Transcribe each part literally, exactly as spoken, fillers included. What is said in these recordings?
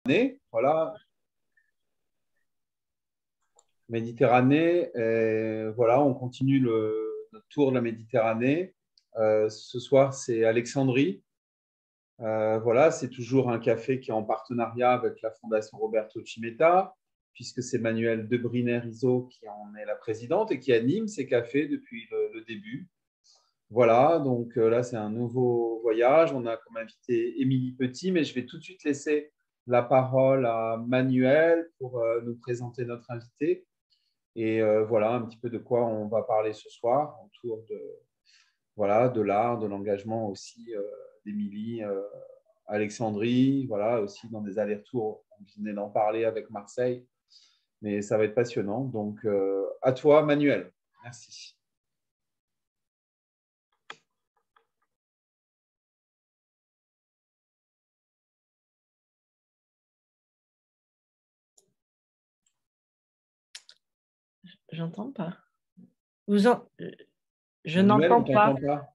Méditerranée, voilà, Méditerranée, et voilà, on continue le, notre tour de la Méditerranée. Euh, ce soir, c'est Alexandrie. Euh, voilà, c'est toujours un café qui est en partenariat avec la Fondation Roberto Cimetta, puisque c'est Manuel Debriner-Iso qui en est la présidente et qui anime ces cafés depuis le, le début. Voilà, donc euh, là, c'est un nouveau voyage. On a comme invité Émilie Petit, mais je vais tout de suite laisser la parole à Manuel pour euh, nous présenter notre invité. Et euh, voilà un petit peu de quoi on va parler ce soir autour de, voilà, de l'art, de l'engagement aussi euh, d'Émilie, euh, Alexandrie, voilà, aussi dans des allers-retours. On venait d'en parler avec Marseille, mais ça va être passionnant. Donc, euh, à toi, Manuel. Merci. J'entends pas. Vous en... Je Manuel, on n'entends ne pas. t'entend pas.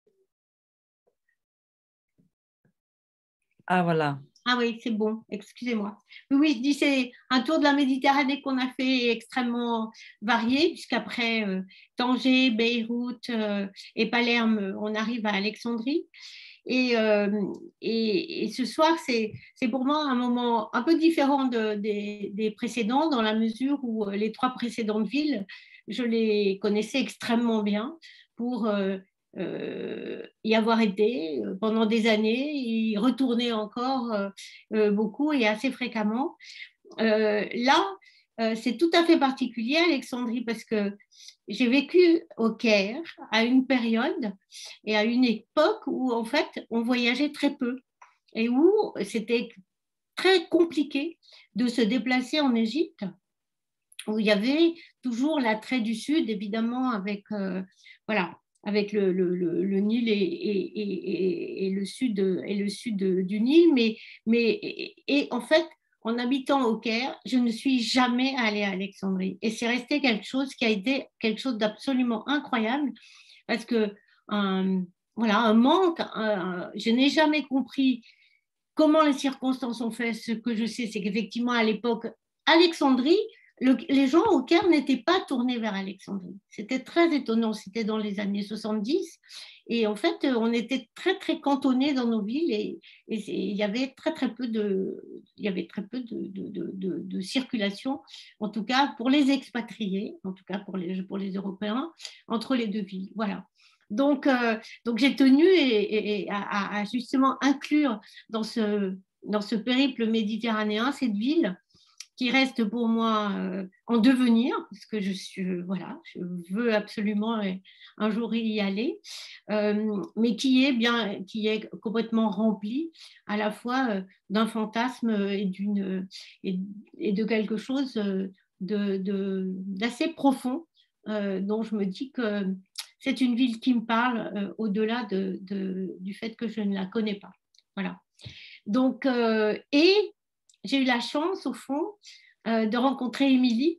Ah, voilà. Ah oui, c'est bon, excusez-moi. Oui, oui, je dis c'est un tour de la Méditerranée qu'on a fait extrêmement varié, puisqu'après euh, Tanger, Beyrouth euh, et Palerme, on arrive à Alexandrie. Et, euh, et, et ce soir, c'est pour moi un moment un peu différent de, des, des précédents, dans la mesure où euh, les trois précédentes villes, je les connaissais extrêmement bien pour euh, euh, y avoir été pendant des années, y retourner encore euh, euh, beaucoup et assez fréquemment. Euh, là, euh, c'est tout à fait particulier, Alexandrie, parce que j'ai vécu au Caire à une période et à une époque où, en fait, on voyageait très peu et où c'était très compliqué de se déplacer en Égypte, où il y avait toujours l'attrait du Sud, évidemment, avec, euh, voilà, avec le, le, le, le Nil et, et, et, et, le sud, et le sud du Nil. Mais, mais et, et en fait, en habitant au Caire, je ne suis jamais allée à Alexandrie. Et c'est resté quelque chose qui a été quelque chose d'absolument incroyable, parce que un, voilà, un manque, un, je n'ai jamais compris comment les circonstances ont fait. Ce que je sais, c'est qu'effectivement, à l'époque, Alexandrie, le, les gens au Caire n'étaient pas tournés vers Alexandrie. C'était très étonnant, c'était dans les années soixante-dix. Et en fait, on était très, très cantonnés dans nos villes et, et il y avait très, très peu de, il y avait très peu de, de, de, de, de circulation, en tout cas pour les expatriés, en tout cas pour les, pour les Européens, entre les deux villes. Voilà. Donc, euh, donc j'ai tenu et, et à, à justement inclure dans ce, dans ce périple méditerranéen cette ville qui reste pour moi euh, en devenir, parce que je suis, voilà, je veux absolument un jour y aller, euh, mais qui est bien, qui est complètement remplie à la fois euh, d'un fantasme et d'une et, et de quelque chose de, de, d'assez profond, euh, dont je me dis que c'est une ville qui me parle euh, au-delà de, de, du fait que je ne la connais pas. Voilà. Donc, euh, et j'ai eu la chance, au fond, euh, de rencontrer Émilie,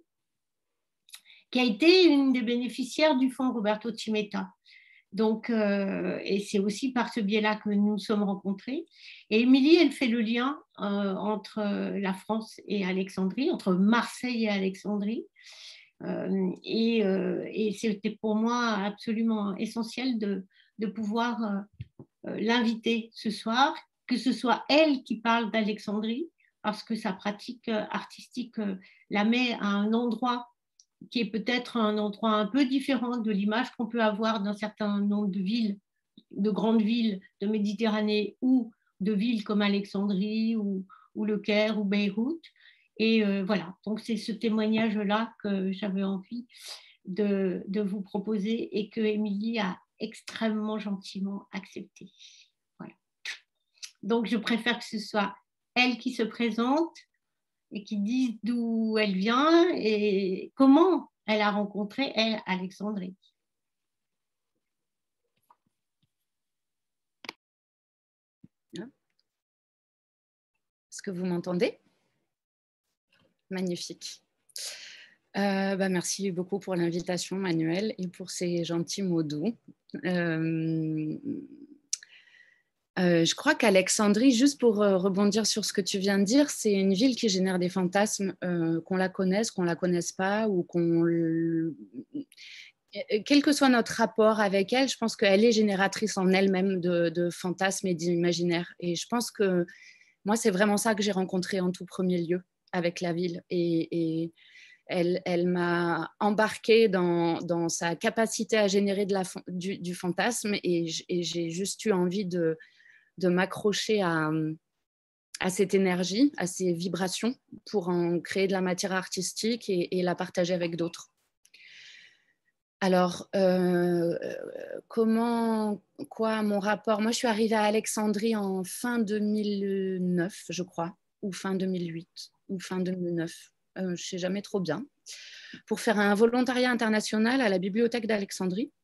qui a été une des bénéficiaires du fonds Roberto Cimetta. Donc, euh, et c'est aussi par ce biais-là que nous nous sommes rencontrés. Et Émilie, elle fait le lien euh, entre la France et Alexandrie, entre Marseille et Alexandrie. Euh, et, euh, et c'était pour moi absolument essentiel de, de pouvoir euh, l'inviter ce soir, que ce soit elle qui parle d'Alexandrie, parce que sa pratique artistique la met à un endroit qui est peut-être un endroit un peu différent de l'image qu'on peut avoir d'un certain nombre de villes, de grandes villes de Méditerranée ou de villes comme Alexandrie ou, ou Le Caire ou Beyrouth. Et euh, voilà, donc c'est ce témoignage-là que j'avais envie de, de vous proposer et que Émilie a extrêmement gentiment accepté. Voilà. Donc je préfère que ce soit elle qui se présente et qui dise d'où elle vient et comment elle a rencontré, elle, Alexandrie. Est-ce que vous m'entendez? Magnifique. Euh, bah, merci beaucoup pour l'invitation, Manuel, et pour ces gentils mots doux. Euh, Euh, je crois qu'Alexandrie, juste pour euh, rebondir sur ce que tu viens de dire, c'est une ville qui génère des fantasmes, euh, qu'on la connaisse, qu'on la connaisse pas, ou qu'on... Quel que soit notre rapport avec elle, je pense qu'elle est génératrice en elle-même de, de fantasmes et d'imaginaires. Et je pense que moi, c'est vraiment ça que j'ai rencontré en tout premier lieu avec la ville. Et, et elle, elle m'a embarquée dans, dans sa capacité à générer de la, du, du fantasme, et, et j'ai juste eu envie de, de m'accrocher à, à cette énergie, à ces vibrations, pour en créer de la matière artistique et, et la partager avec d'autres. Alors, euh, comment, quoi, mon rapport? Moi, je suis arrivée à Alexandrie en fin deux mille neuf, je crois, ou fin deux mille huit, ou fin deux mille neuf, euh, je ne sais jamais trop bien, pour faire un volontariat international à la bibliothèque d'Alexandrie.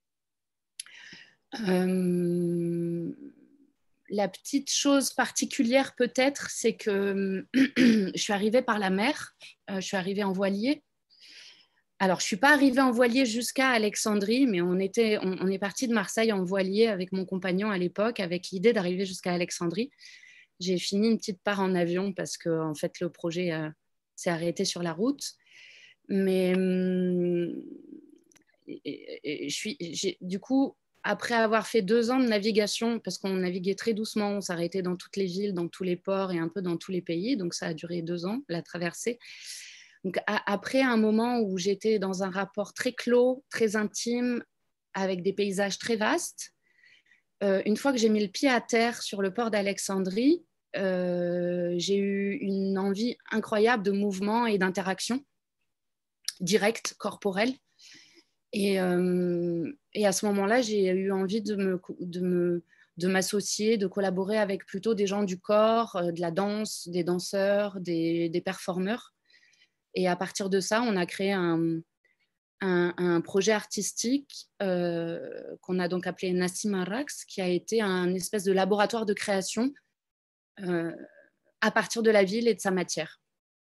Euh, la petite chose particulière peut-être, c'est que je suis arrivée par la mer, euh, je suis arrivée en voilier. Alors, je ne suis pas arrivée en voilier jusqu'à Alexandrie, mais on, était, on, on est parti de Marseille en voilier avec mon compagnon à l'époque, avec l'idée d'arriver jusqu'à Alexandrie. J'ai fini une petite part en avion parce que en fait, le projet euh, s'est arrêté sur la route. Mais hum, et, et, je suis, j'ai, du coup, après avoir fait deux ans de navigation, parce qu'on naviguait très doucement, on s'arrêtait dans toutes les villes, dans tous les ports et un peu dans tous les pays, donc ça a duré deux ans, la traversée. Donc, à, après un moment où j'étais dans un rapport très clos, très intime, avec des paysages très vastes, euh, une fois que j'ai mis le pied à terre sur le port d'Alexandrie, euh, j'ai eu une envie incroyable de mouvement et d'interaction directe, corporelle. Et, euh, et à ce moment-là, j'ai eu envie de, me, de, me, de m'associer, de collaborer avec plutôt des gens du corps, euh, de la danse, des danseurs, des, des performeurs. Et à partir de ça, on a créé un, un, un projet artistique euh, qu'on a donc appelé Nassim Arraks, qui a été un espèce de laboratoire de création euh, à partir de la ville et de sa matière.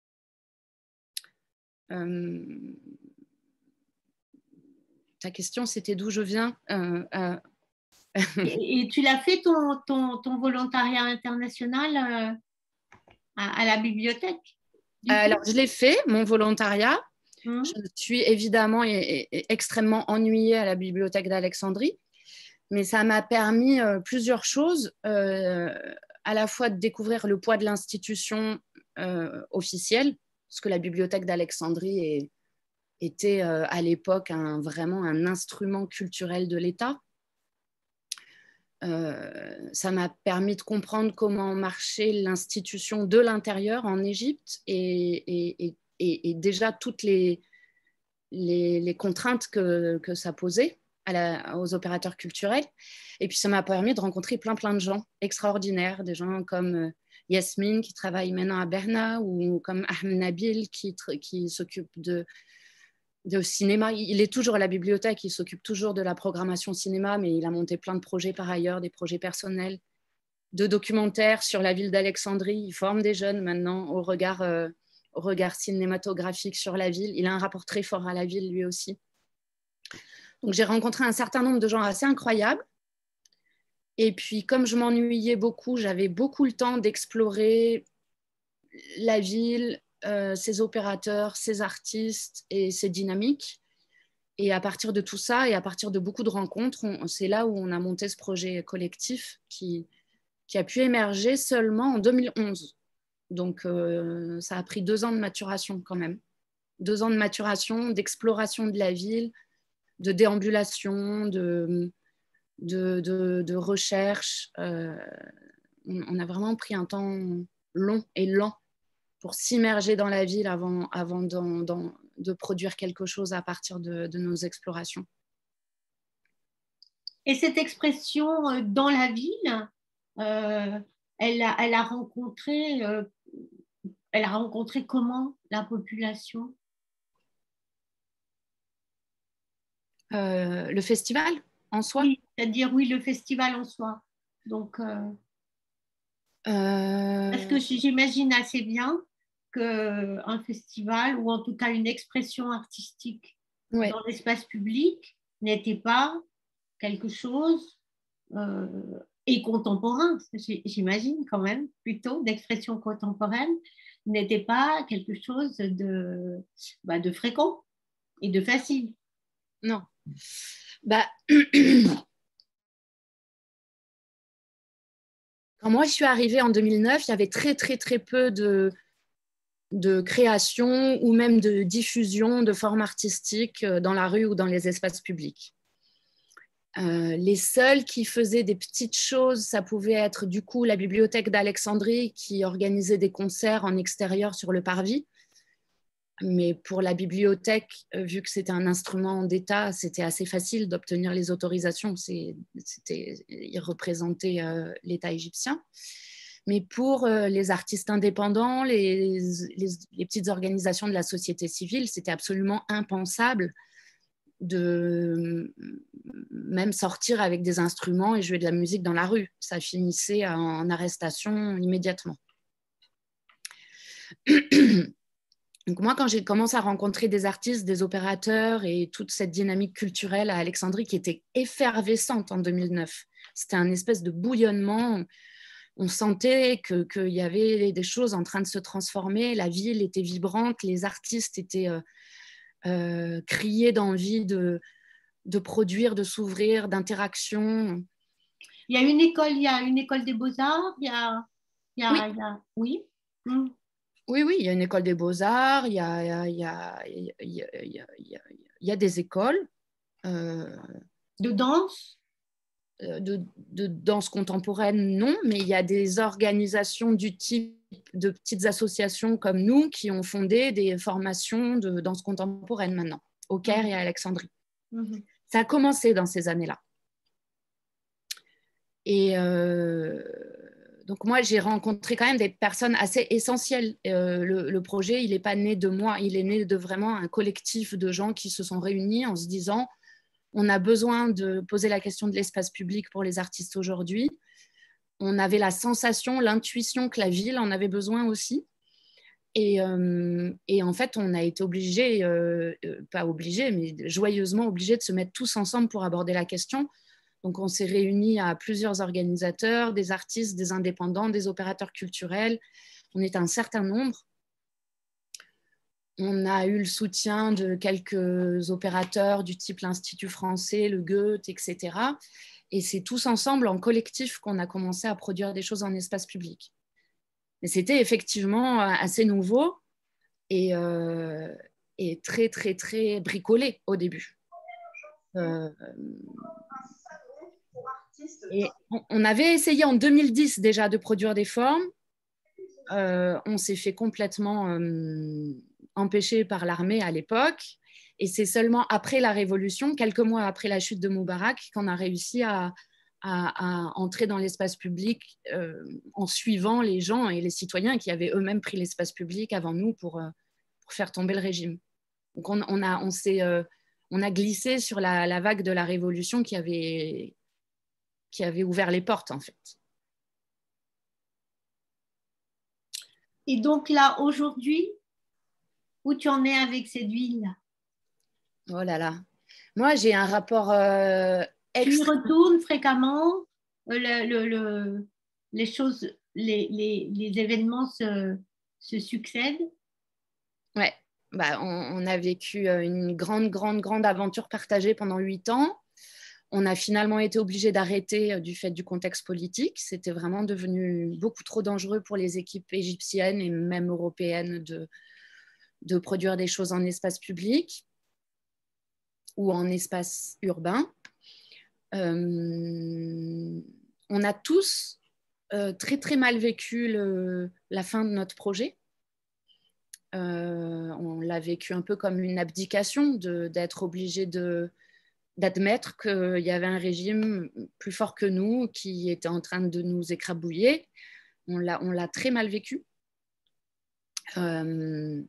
Euh, ta question, c'était d'où je viens euh, euh... et, et tu l'as fait ton, ton, ton volontariat international euh, à, à la bibliothèque? Alors, je l'ai fait, mon volontariat. Mmh. Je suis évidemment et, et extrêmement ennuyée à la bibliothèque d'Alexandrie, mais ça m'a permis euh, plusieurs choses, euh, à la fois de découvrir le poids de l'institution euh, officielle, parce que la bibliothèque d'Alexandrie est, était euh, à l'époque un, vraiment un instrument culturel de l'État. Euh, ça m'a permis de comprendre comment marchait l'institution de l'intérieur en Égypte et, et, et, et déjà toutes les, les, les contraintes que, que ça posait à la, aux opérateurs culturels. Et puis ça m'a permis de rencontrer plein plein de gens extraordinaires, des gens comme euh, Yasmine qui travaille maintenant à Berna, ou comme Ahmed Nabil qui, qui s'occupe de de cinéma. Il est toujours à la bibliothèque, il s'occupe toujours de la programmation cinéma, mais il a monté plein de projets par ailleurs, des projets personnels, de documentaires sur la ville d'Alexandrie. Il forme des jeunes maintenant au regard, euh, au regard cinématographique sur la ville. Il a un rapport très fort à la ville lui aussi. Donc j'ai rencontré un certain nombre de gens assez incroyables. Et puis comme je m'ennuyais beaucoup, j'avais beaucoup le temps d'explorer la ville, Euh, ses opérateurs, ses artistes et ses dynamiques. Et à partir de tout ça et à partir de beaucoup de rencontres, on, c'est là où on a monté ce projet collectif qui, qui a pu émerger seulement en deux mille onze. Donc euh, ça a pris deux ans de maturation quand même. Deux ans de maturation, d'exploration de la ville, de déambulation, de, de, de, de recherche. Euh, on, on a vraiment pris un temps long et lent pour s'immerger dans la ville avant, avant d'en, d'en, de produire quelque chose à partir de, de nos explorations. Et cette expression euh, dans la ville, euh, elle, a, elle, a rencontré, euh, elle a rencontré comment la population? euh, Le festival en soi? Oui, c'est-à-dire oui, le festival en soi. Donc, euh, euh... parce que j'imagine assez bien qu'un festival, ou en tout cas une expression artistique ouais. dans l'espace public, n'était pas quelque chose euh, et contemporain, j'imagine quand même, plutôt d'expression contemporaine, n'était pas quelque chose de, bah, de fréquent et de facile. Non. Bah, quand moi je suis arrivée en deux mille neuf, il y avait très très très peu de, de création ou même de diffusion de formes artistiques dans la rue ou dans les espaces publics. Euh, les seuls qui faisaient des petites choses, ça pouvait être du coup la bibliothèque d'Alexandrie qui organisait des concerts en extérieur sur le parvis. Mais pour la bibliothèque, vu que c'était un instrument d'État, c'était assez facile d'obtenir les autorisations. C'était, ils représentaient euh, l'État égyptien. Mais pour euh, les artistes indépendants, les, les, les petites organisations de la société civile, c'était absolument impensable de même sortir avec des instruments et jouer de la musique dans la rue. Ça finissait en arrestation immédiatement. Donc moi, quand j'ai commencé à rencontrer des artistes, des opérateurs et toute cette dynamique culturelle à Alexandrie qui était effervescente en deux mille neuf, c'était un espèce de bouillonnement. On sentait que, qu'il y avait des choses en train de se transformer, la ville était vibrante, les artistes étaient euh, euh, criés d'envie de, de produire, de s'ouvrir, d'interaction. Il y a une école, il y a une école des beaux-arts, il y a, il y a, oui. Il y a, oui. Mmh. Oui, oui, il y a une école des beaux-arts, il y a, il y a, il y a, il y a, il y a, il y a des écoles. Euh, de danse de, de danse contemporaine, non, mais il y a des organisations du type de petites associations comme nous qui ont fondé des formations de danse contemporaine maintenant, au Caire mmh. et à Alexandrie. Mmh. Ça a commencé dans ces années-là. Et euh, donc moi, j'ai rencontré quand même des personnes assez essentielles. Euh, le, le projet, il n'est pas né de moi, il est né de vraiment un collectif de gens qui se sont réunis en se disant on a besoin de poser la question de l'espace public pour les artistes aujourd'hui. On avait la sensation, l'intuition que la ville en avait besoin aussi. Et, euh, et en fait, on a été obligés, euh, pas obligés, mais joyeusement obligés de se mettre tous ensemble pour aborder la question. Donc, on s'est réunis à plusieurs organisateurs, des artistes, des indépendants, des opérateurs culturels. On est un certain nombre. On a eu le soutien de quelques opérateurs du type l'Institut français, le Goethe, et cetera. Et c'est tous ensemble, en collectif, qu'on a commencé à produire des choses en espace public. Mais c'était effectivement assez nouveau et, euh, et très, très, très bricolé au début. Euh, et on avait essayé en deux mille dix déjà de produire des formes. Euh, on s'est fait complètement... Euh, empêché par l'armée à l'époque. Et c'est seulement après la Révolution, quelques mois après la chute de Moubarak, qu'on a réussi à, à, à entrer dans l'espace public euh, en suivant les gens et les citoyens qui avaient eux-mêmes pris l'espace public avant nous pour, euh, pour faire tomber le régime. Donc on, on, a, on, s'est, euh, on a glissé sur la, la vague de la Révolution qui avait, qui avait ouvert les portes, en fait. Et donc là, aujourd'hui, où tu en es avec cette ville? Oh là là. Moi, j'ai un rapport euh, extra... Tu y retournes fréquemment, le, le, le, les choses, les, les, les événements se, se succèdent? Ouais, bah, on, on a vécu une grande, grande, grande aventure partagée pendant huit ans. On a finalement été obligé d'arrêter du fait du contexte politique. C'était vraiment devenu beaucoup trop dangereux pour les équipes égyptiennes et même européennes de de produire des choses en espace public ou en espace urbain. Euh, on a tous euh, très très mal vécu le, la fin de notre projet. Euh, on l'a vécu un peu comme une abdication de, d'être obligé de, d'admettre qu'il y avait un régime plus fort que nous qui était en train de nous écrabouiller. On l'a, on l'a très mal vécu. Euh,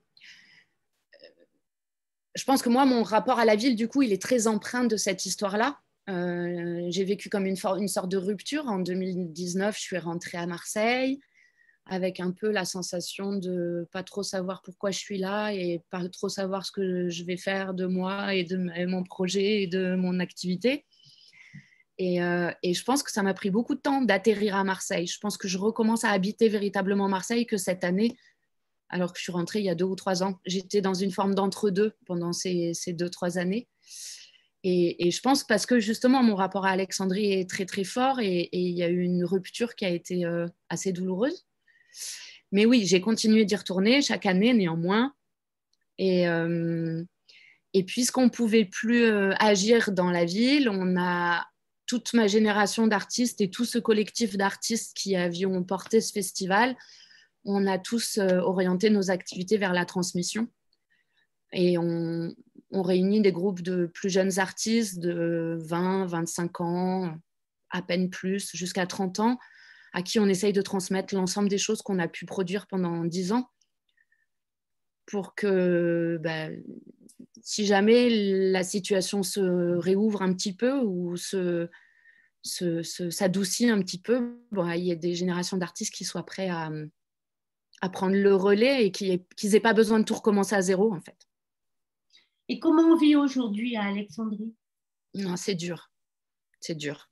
Je pense que moi, mon rapport à la ville, du coup, il est très empreint de cette histoire-là. Euh, j'ai vécu comme une, for- une sorte de rupture. En deux mille dix-neuf, je suis rentrée à Marseille avec un peu la sensation de pas trop savoir pourquoi je suis là et pas trop savoir ce que je vais faire de moi et de et mon projet et de mon activité. Et, euh, et je pense que ça m'a pris beaucoup de temps d'atterrir à Marseille. Je pense que je recommence à habiter véritablement Marseille que cette année, alors que je suis rentrée il y a deux ou trois ans. J'étais dans une forme d'entre-deux pendant ces, ces deux, trois années. Et, et je pense parce que justement, mon rapport à Alexandrie est très, très fort et, et il y a eu une rupture qui a été euh, assez douloureuse. Mais oui, j'ai continué d'y retourner chaque année, néanmoins. Et, euh, et puisqu'on ne pouvait plus euh, agir dans la ville, on a toute ma génération d'artistes et tout ce collectif d'artistes qui avions porté ce festival, on a tous euh, orienté nos activités vers la transmission. Et on, on réunit des groupes de plus jeunes artistes de vingt, vingt-cinq ans, à peine plus, jusqu'à trente ans, à qui on essaye de transmettre l'ensemble des choses qu'on a pu produire pendant dix ans pour que, bah, si jamais la situation se réouvre un petit peu ou se, se, se, s'adoucit un petit peu, bon, il y a des générations d'artistes qui soient prêts à, à prendre le relais et qu'ils n'aient pas besoin de tout recommencer à zéro, en fait. Et comment on vit aujourd'hui à Alexandrie? Non, c'est dur. C'est dur.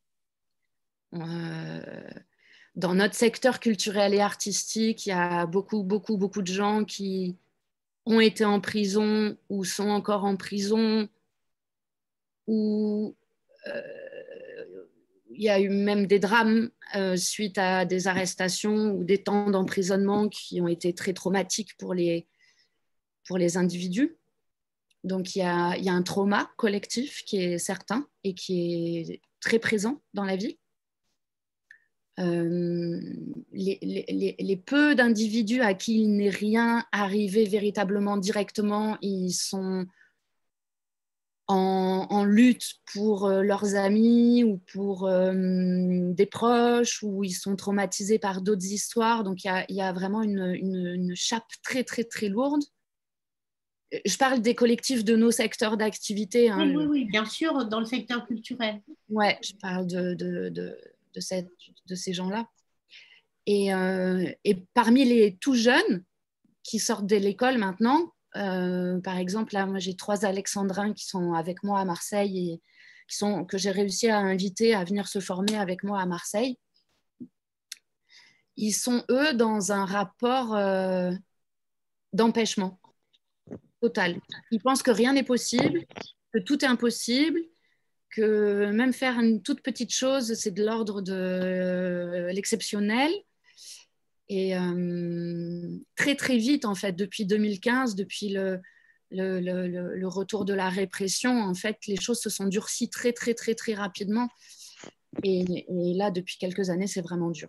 Euh, dans notre secteur culturel et artistique, il y a beaucoup, beaucoup, beaucoup de gens qui ont été en prison ou sont encore en prison, ou euh, il y a eu même des drames euh, suite à des arrestations ou des temps d'emprisonnement qui ont été très traumatiques pour les, pour les individus. Donc, il y, a, il y a un trauma collectif qui est certain et qui est très présent dans la vie. Euh, les, les, les peu d'individus à qui il n'est rien arrivé véritablement directement, ils sont en, en lutte pour euh, leurs amis ou pour euh, des proches, ou ils sont traumatisés par d'autres histoires. Donc, il y a, il y a vraiment une, une, une chape très, très, très lourde. Je parle des collectifs de nos secteurs d'activité. Hein. Oui, oui, oui, bien sûr, dans le secteur culturel. Ouais, je parle de, de, de, de, cette, de ces gens-là. Et, euh, et parmi les tout jeunes qui sortent de l'école maintenant, euh, par exemple, là, moi j'ai trois Alexandrins qui sont avec moi à Marseille et qui sont, que j'ai réussi à inviter à venir se former avec moi à Marseille. Ils sont, eux, dans un rapport euh, d'empêchement total. Ils pensent que rien n'est possible, que tout est impossible, que même faire une toute petite chose, c'est de l'ordre de euh, l'exceptionnel. Et euh, très, très vite, en fait, depuis deux mille quinze, depuis le, le, le, le retour de la répression, en fait, les choses se sont durcies très, très, très, très rapidement. Et, et là, depuis quelques années, c'est vraiment dur.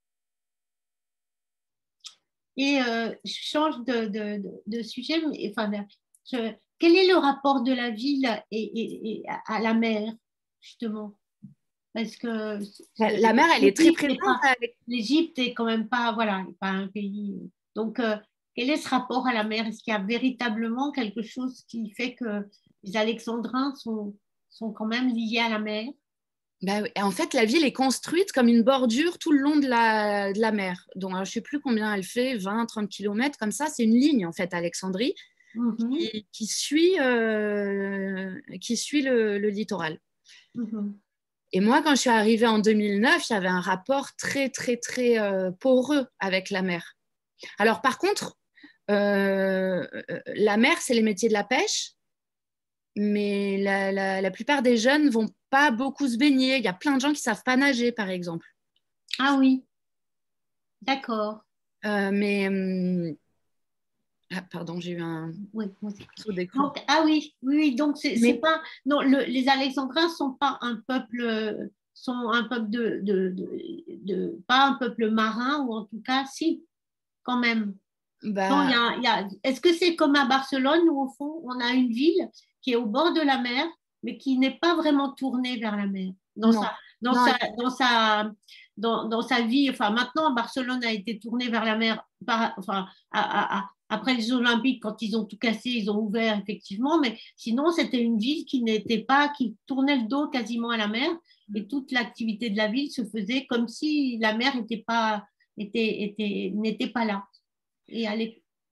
Et euh, je change de, de, de, de sujet, mais enfin, je, quel est le rapport de la ville et, et, et à la mer, justement? Parce que la, la mer, elle est très présente. L'Égypte est quand même pas, voilà, pas un pays. Donc, euh, quel est ce rapport à la mer? Est-ce qu'il y a véritablement quelque chose qui fait que les Alexandrins sont, sont quand même liés à la mer? Ben, en fait, la ville est construite comme une bordure tout le long de la, de la mer. Donc, je ne sais plus combien elle fait, vingt, trente kilomètres, comme ça. C'est une ligne, en fait, Alexandrie, mm-hmm. qui, qui suit, euh, qui suit le, le littoral. Mm-hmm. Et moi, quand je suis arrivée en deux mille neuf, il y avait un rapport très, très, très euh, poreux avec la mer. Alors, par contre, euh, la mer, c'est les métiers de la pêche. Mais la, la, la plupart des jeunes ne vont pas beaucoup se baigner. Il y a plein de gens qui ne savent pas nager, par exemple. Ah oui, d'accord. Euh, mais... Hum... Ah, pardon, j'ai eu un oui, saut d'écran. Donc, ah oui, oui, donc c'est mais... pas... Non, le, les Alexandrins ne sont pas un peuple... sont un peuple de, de, de, de... Pas un peuple marin, ou en tout cas, si, quand même. Bah... Non, y a, y a... Est-ce que c'est comme à Barcelone, où au fond, on a une ville qui est au bord de la mer, mais qui n'est pas vraiment tournée vers la mer. Dans, sa, dans, sa, dans, sa, dans, dans sa vie, enfin maintenant, Barcelone a été tournée vers la mer, par, enfin, à, à, après les Olympiques, quand ils ont tout cassé, ils ont ouvert effectivement, mais sinon, c'était une ville qui n'était pas, qui tournait le dos quasiment à la mer, et toute l'activité de la ville se faisait comme si la mer n'était pas, était, était, n'était pas là. Et allez.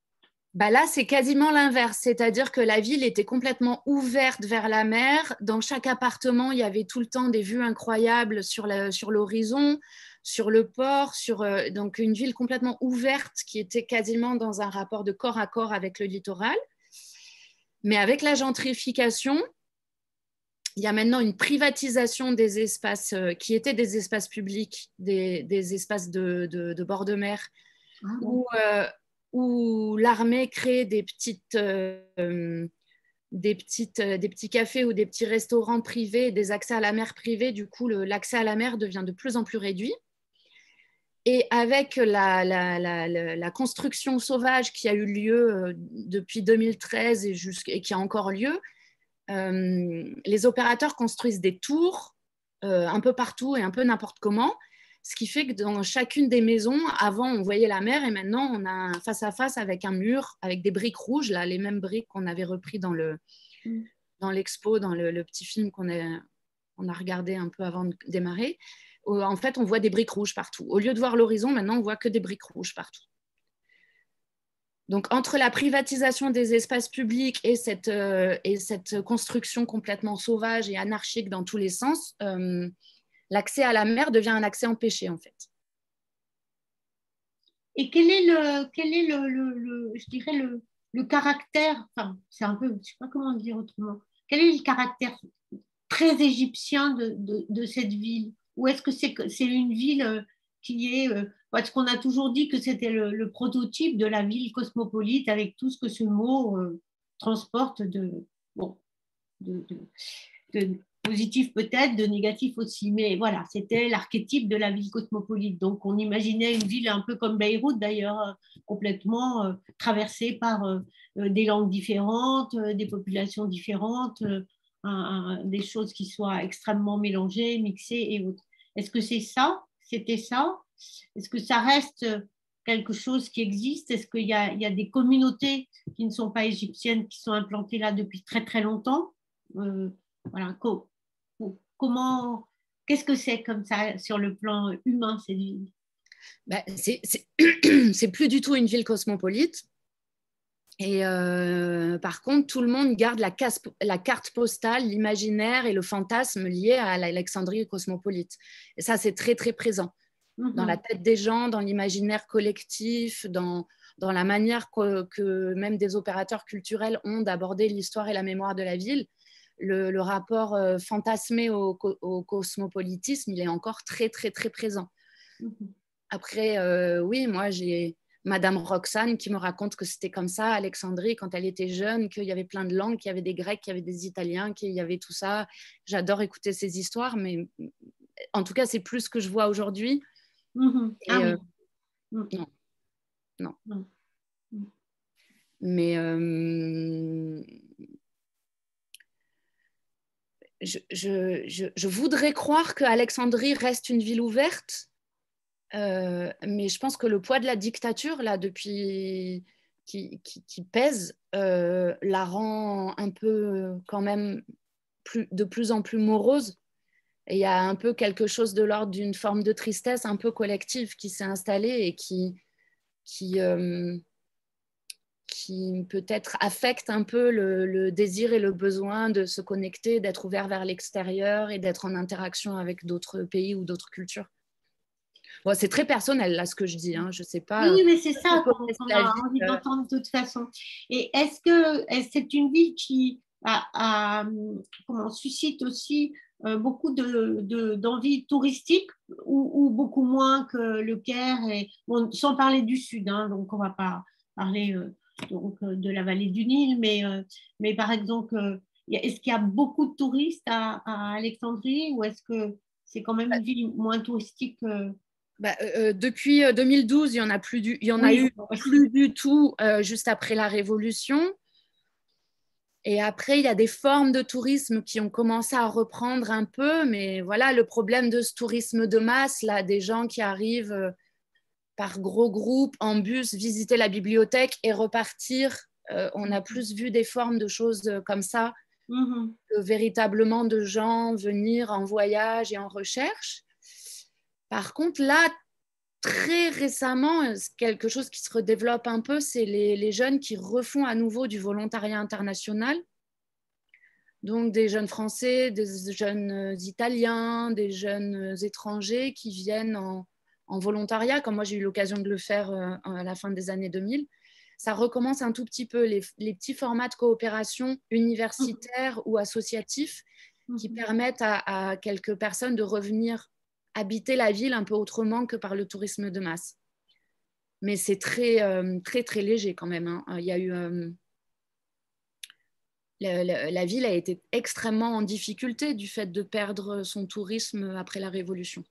Bah là, c'est quasiment l'inverse, c'est-à-dire que la ville était complètement ouverte vers la mer. Dans chaque appartement, il y avait tout le temps des vues incroyables sur, la, sur l'horizon, sur le port, sur, euh, donc une ville complètement ouverte qui était quasiment dans un rapport de corps à corps avec le littoral. Mais avec la gentrification, il y a maintenant une privatisation des espaces euh, qui étaient des espaces publics, des, des espaces de, de, de bord de mer, ah, où, euh, où l'armée crée des, petites, euh, des, petites, euh, des petits cafés ou des petits restaurants privés, des accès à la mer privés. Du coup, le, l'accès à la mer devient de plus en plus réduit. Et avec la, la, la, la construction sauvage qui a eu lieu euh, depuis deux mille treize et, et qui a encore lieu, euh, les opérateurs construisent des tours euh, un peu partout et un peu n'importe comment. Ce qui fait que dans chacune des maisons, avant, on voyait la mer et maintenant, on a un face à face avec un mur, avec des briques rouges, là, les mêmes briques qu'on avait repris dans, le, mm. dans l'expo, dans le, le petit film qu'on a, on a regardé un peu avant de démarrer. En fait, on voit des briques rouges partout. Au lieu de voir l'horizon, maintenant, on voit que des briques rouges partout. Donc, entre la privatisation des espaces publics et cette, euh, et cette construction complètement sauvage et anarchique dans tous les sens, euh, l'accès à la mer devient un accès empêché, en fait. Et quel est le, quel est le, le, le je dirais le, le caractère, enfin, c'est un peu, je ne sais pas comment dire autrement, quel est le caractère très égyptien de, de, de cette ville? Ou est-ce que c'est, c'est une ville qui est, parce qu'on a toujours dit que c'était le, le prototype de la ville cosmopolite avec tout ce que ce mot euh, transporte de, bon, de, de, de positif peut-être, de négatif aussi, mais voilà, c'était l'archétype de la ville cosmopolite. Donc on imaginait une ville un peu comme Beyrouth d'ailleurs, complètement euh, traversée par euh, des langues différentes, euh, des populations différentes, euh, un, un, des choses qui soient extrêmement mélangées, mixées et autres. Est-ce que c'est ça? C'était ça? Est-ce que ça reste quelque chose qui existe? Est-ce qu'il y a, il y a des communautés qui ne sont pas égyptiennes qui sont implantées là depuis très très longtemps? euh, Voilà, co- comment, qu'est-ce que c'est comme ça sur le plan humain, cette ville? Ben, c'est, c'est, c'est plus du tout une ville cosmopolite. Et euh, par contre, tout le monde garde la, casse, la carte postale, l'imaginaire et le fantasme lié à l'Alexandrie cosmopolite. Et ça, c'est très, très présent mm-hmm. dans la tête des gens, dans l'imaginaire collectif, dans, dans la manière que, que même des opérateurs culturels ont d'aborder l'histoire et la mémoire de la ville. Le, le rapport euh, fantasmé au, au cosmopolitisme, il est encore très, très, très présent. Mm-hmm. Après, euh, oui, moi, j'ai Madame Roxane qui me raconte que c'était comme ça, Alexandrie, quand elle était jeune, qu'il y avait plein de langues, qu'il y avait des Grecs, qu'il y avait des Italiens, qu'il y avait tout ça. J'adore écouter ces histoires, mais en tout cas, c'est plus ce que je vois aujourd'hui. Mm-hmm. Et, ah, euh, oui. Non. Non. Mm-hmm. Mais... Euh, Je, je, je, je voudrais croire qu'Alexandrie reste une ville ouverte, euh, mais je pense que le poids de la dictature, là, depuis, qui, qui, qui pèse, euh, la rend un peu quand même plus, de plus en plus morose. Et il y a un peu quelque chose de l'ordre d'une forme de tristesse un peu collective qui s'est installée et qui... qui euh, qui peut-être affecte un peu le, le désir et le besoin de se connecter, d'être ouvert vers l'extérieur et d'être en interaction avec d'autres pays ou d'autres cultures. Bon, c'est très personnel, là, ce que je dis. Hein. Je sais pas. Oui, mais c'est ça qu'on, qu'on a envie d'entendre de toute façon. Et est-ce que est-ce que c'est une ville qui a, a, comment, suscite aussi euh, beaucoup de, de, d'envie touristique ou, ou beaucoup moins que le Caire et, bon, sans parler du Sud, hein, donc on ne va pas parler... Euh, donc de la vallée du Nil, mais, euh, mais par exemple, euh, est-ce qu'il y a beaucoup de touristes à, à Alexandrie ou est-ce que c'est quand même une ville moins touristique euh... bah, euh, Depuis deux mille douze, il y en a plus du, il y en oui, a eu aussi. Plus du tout euh, juste après la Révolution. Et après, il y a des formes de tourisme qui ont commencé à reprendre un peu, mais voilà, le problème de ce tourisme de masse, là, des gens qui arrivent... Euh, par gros groupes, en bus, visiter la bibliothèque et repartir. Euh, on a plus vu des formes de choses comme ça, mm-hmm. que véritablement de gens venir en voyage et en recherche. Par contre, là, très récemment, quelque chose qui se redéveloppe un peu, c'est les, les jeunes qui refont à nouveau du volontariat international. Donc des jeunes Français, des jeunes Italiens, des jeunes étrangers qui viennent en, en volontariat, comme moi j'ai eu l'occasion de le faire à la fin des années deux mille. Ça recommence un tout petit peu, les, les petits formats de coopération universitaires mmh. ou associatifs mmh. qui permettent à, à quelques personnes de revenir habiter la ville un peu autrement que par le tourisme de masse. Mais c'est très, euh, très, très léger quand même. Hein. Il y a eu... Euh, la, la, la ville a été extrêmement en difficulté du fait de perdre son tourisme après la Révolution.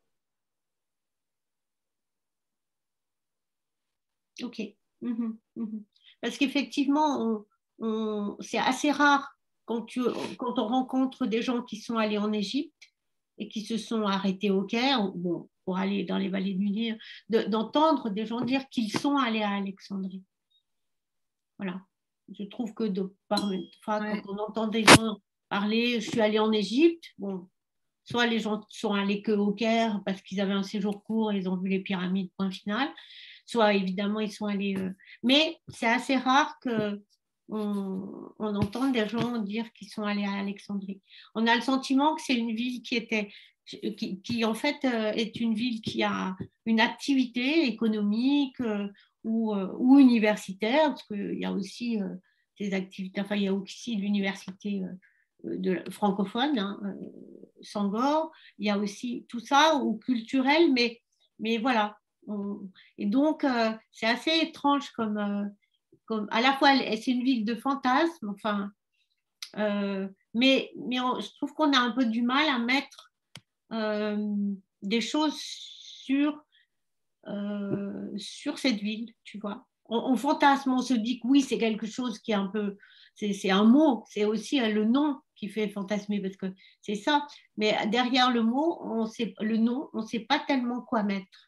Ok. Mmh, mmh. Parce qu'effectivement, on, on, c'est assez rare quand, tu, quand on rencontre des gens qui sont allés en Égypte et qui se sont arrêtés au Caire, bon, pour aller dans les vallées du Nil, de, d'entendre des gens dire qu'ils sont allés à Alexandrie. Voilà. Je trouve que de, par, enfin, ouais. quand on entend des gens parler, je suis allée en Égypte, bon, soit les gens sont allés que au Caire parce qu'ils avaient un séjour court et ils ont vu les pyramides, point final, soit évidemment ils sont allés... Euh, mais c'est assez rare que on, on entende des gens dire qu'ils sont allés à Alexandrie. On a le sentiment que c'est une ville qui était... Qui, qui en fait euh, est une ville qui a une activité économique euh, ou, euh, ou universitaire, parce qu'il y a aussi euh, des activités, enfin il y a aussi l'université euh, de, francophone, hein, euh, Sangor, il y a aussi tout ça, ou culturel, mais, mais voilà. On, et donc, euh, c'est assez étrange comme, euh, comme... À la fois, c'est une ville de fantasmes, enfin, euh, mais, mais on, je trouve qu'on a un peu du mal à mettre euh, des choses sur, euh, sur cette ville, tu vois. On, on fantasme, on se dit que oui, c'est quelque chose qui est un peu... C'est, c'est un mot, c'est aussi le nom qui fait fantasmer, parce que c'est ça. Mais derrière le mot, on sait, le nom, on ne sait pas tellement quoi mettre.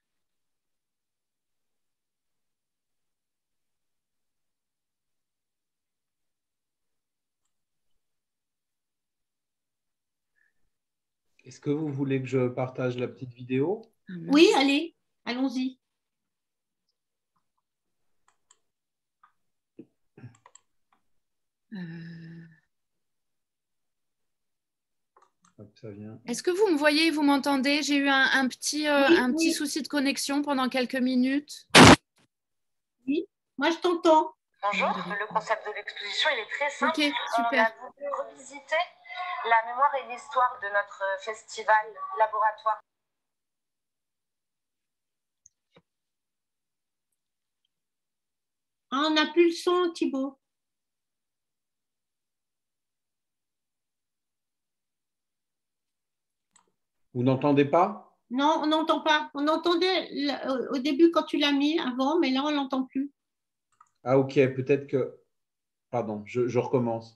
Est-ce que vous voulez que je partage la petite vidéo? Oui, allez, allons-y. Euh... Hop, ça vient. Est-ce que vous me voyez, vous m'entendez? J'ai eu un, un, petit, euh, oui, un oui. petit souci de connexion pendant quelques minutes. Oui, moi je t'entends. Bonjour, le concept de l'exposition, il est très simple. Ok, super. On a voulu revisiter la mémoire et l'histoire de notre festival laboratoire. Ah, on n'a plus le son, Thibaut. Vous n'entendez pas? Non, on n'entend pas. On entendait au début quand tu l'as mis avant, mais là, on ne l'entend plus. Ah, ok, peut-être que... Pardon, je, je recommence.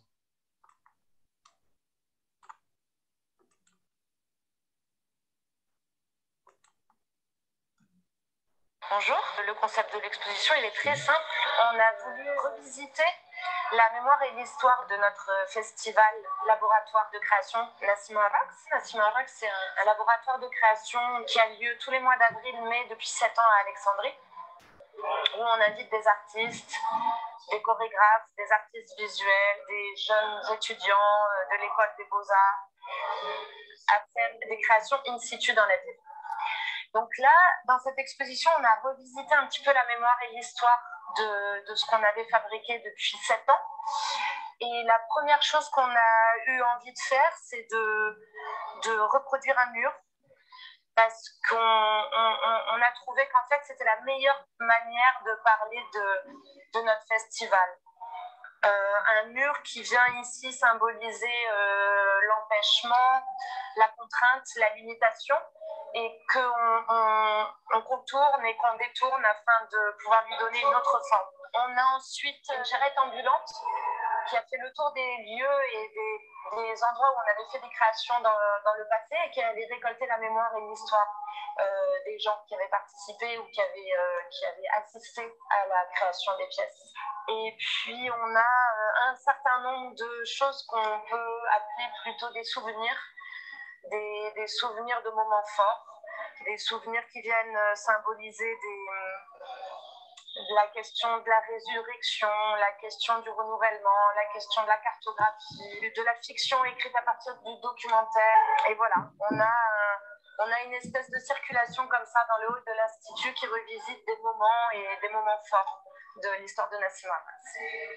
Bonjour, le concept de l'exposition, il est très simple. On a voulu revisiter la mémoire et l'histoire de notre festival laboratoire de création Nassim Arax. Nassim Arax, c'est un, un laboratoire de création qui a lieu tous les mois d'avril-mai depuis sept ans à Alexandrie, où on invite des artistes, des chorégraphes, des artistes visuels, des jeunes étudiants de l'école des beaux-arts à faire des créations in situ dans la ville. Donc là, dans cette exposition, on a revisité un petit peu la mémoire et l'histoire de, de ce qu'on avait fabriqué depuis sept ans. Et la première chose qu'on a eu envie de faire, c'est de, de reproduire un mur, parce qu'on on, on a trouvé qu'en fait, c'était la meilleure manière de parler de, de notre festival. Euh, un mur qui vient ici symboliser euh, l'empêchement, la contrainte, la limitation, et qu'on on, on contourne et qu'on détourne afin de pouvoir lui donner une autre forme. On a ensuite une charrette ambulante qui a fait le tour des lieux et des, des endroits où on avait fait des créations dans, dans le passé et qui avait récolté la mémoire et l'histoire euh, des gens qui avaient participé ou qui avaient, euh, qui avaient assisté à la création des pièces. Et puis on a euh, un certain nombre de choses qu'on peut appeler plutôt des souvenirs, des, des souvenirs de moments forts, des souvenirs qui viennent symboliser des, la question de la résurrection, la question du renouvellement, la question de la cartographie, de la fiction écrite à partir du documentaire. Et voilà, on a, on a une espèce de circulation comme ça dans le hall de l'Institut qui revisite des moments et des moments forts de l'histoire de Nassim Hawass.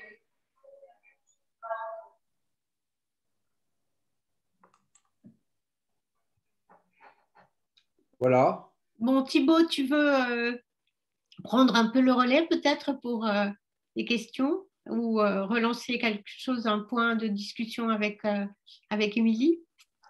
Voilà. Bon, Thibaut, tu veux euh, prendre un peu le relais peut-être pour euh, les questions ou euh, relancer quelque chose, un point de discussion avec, euh, avec Émilie?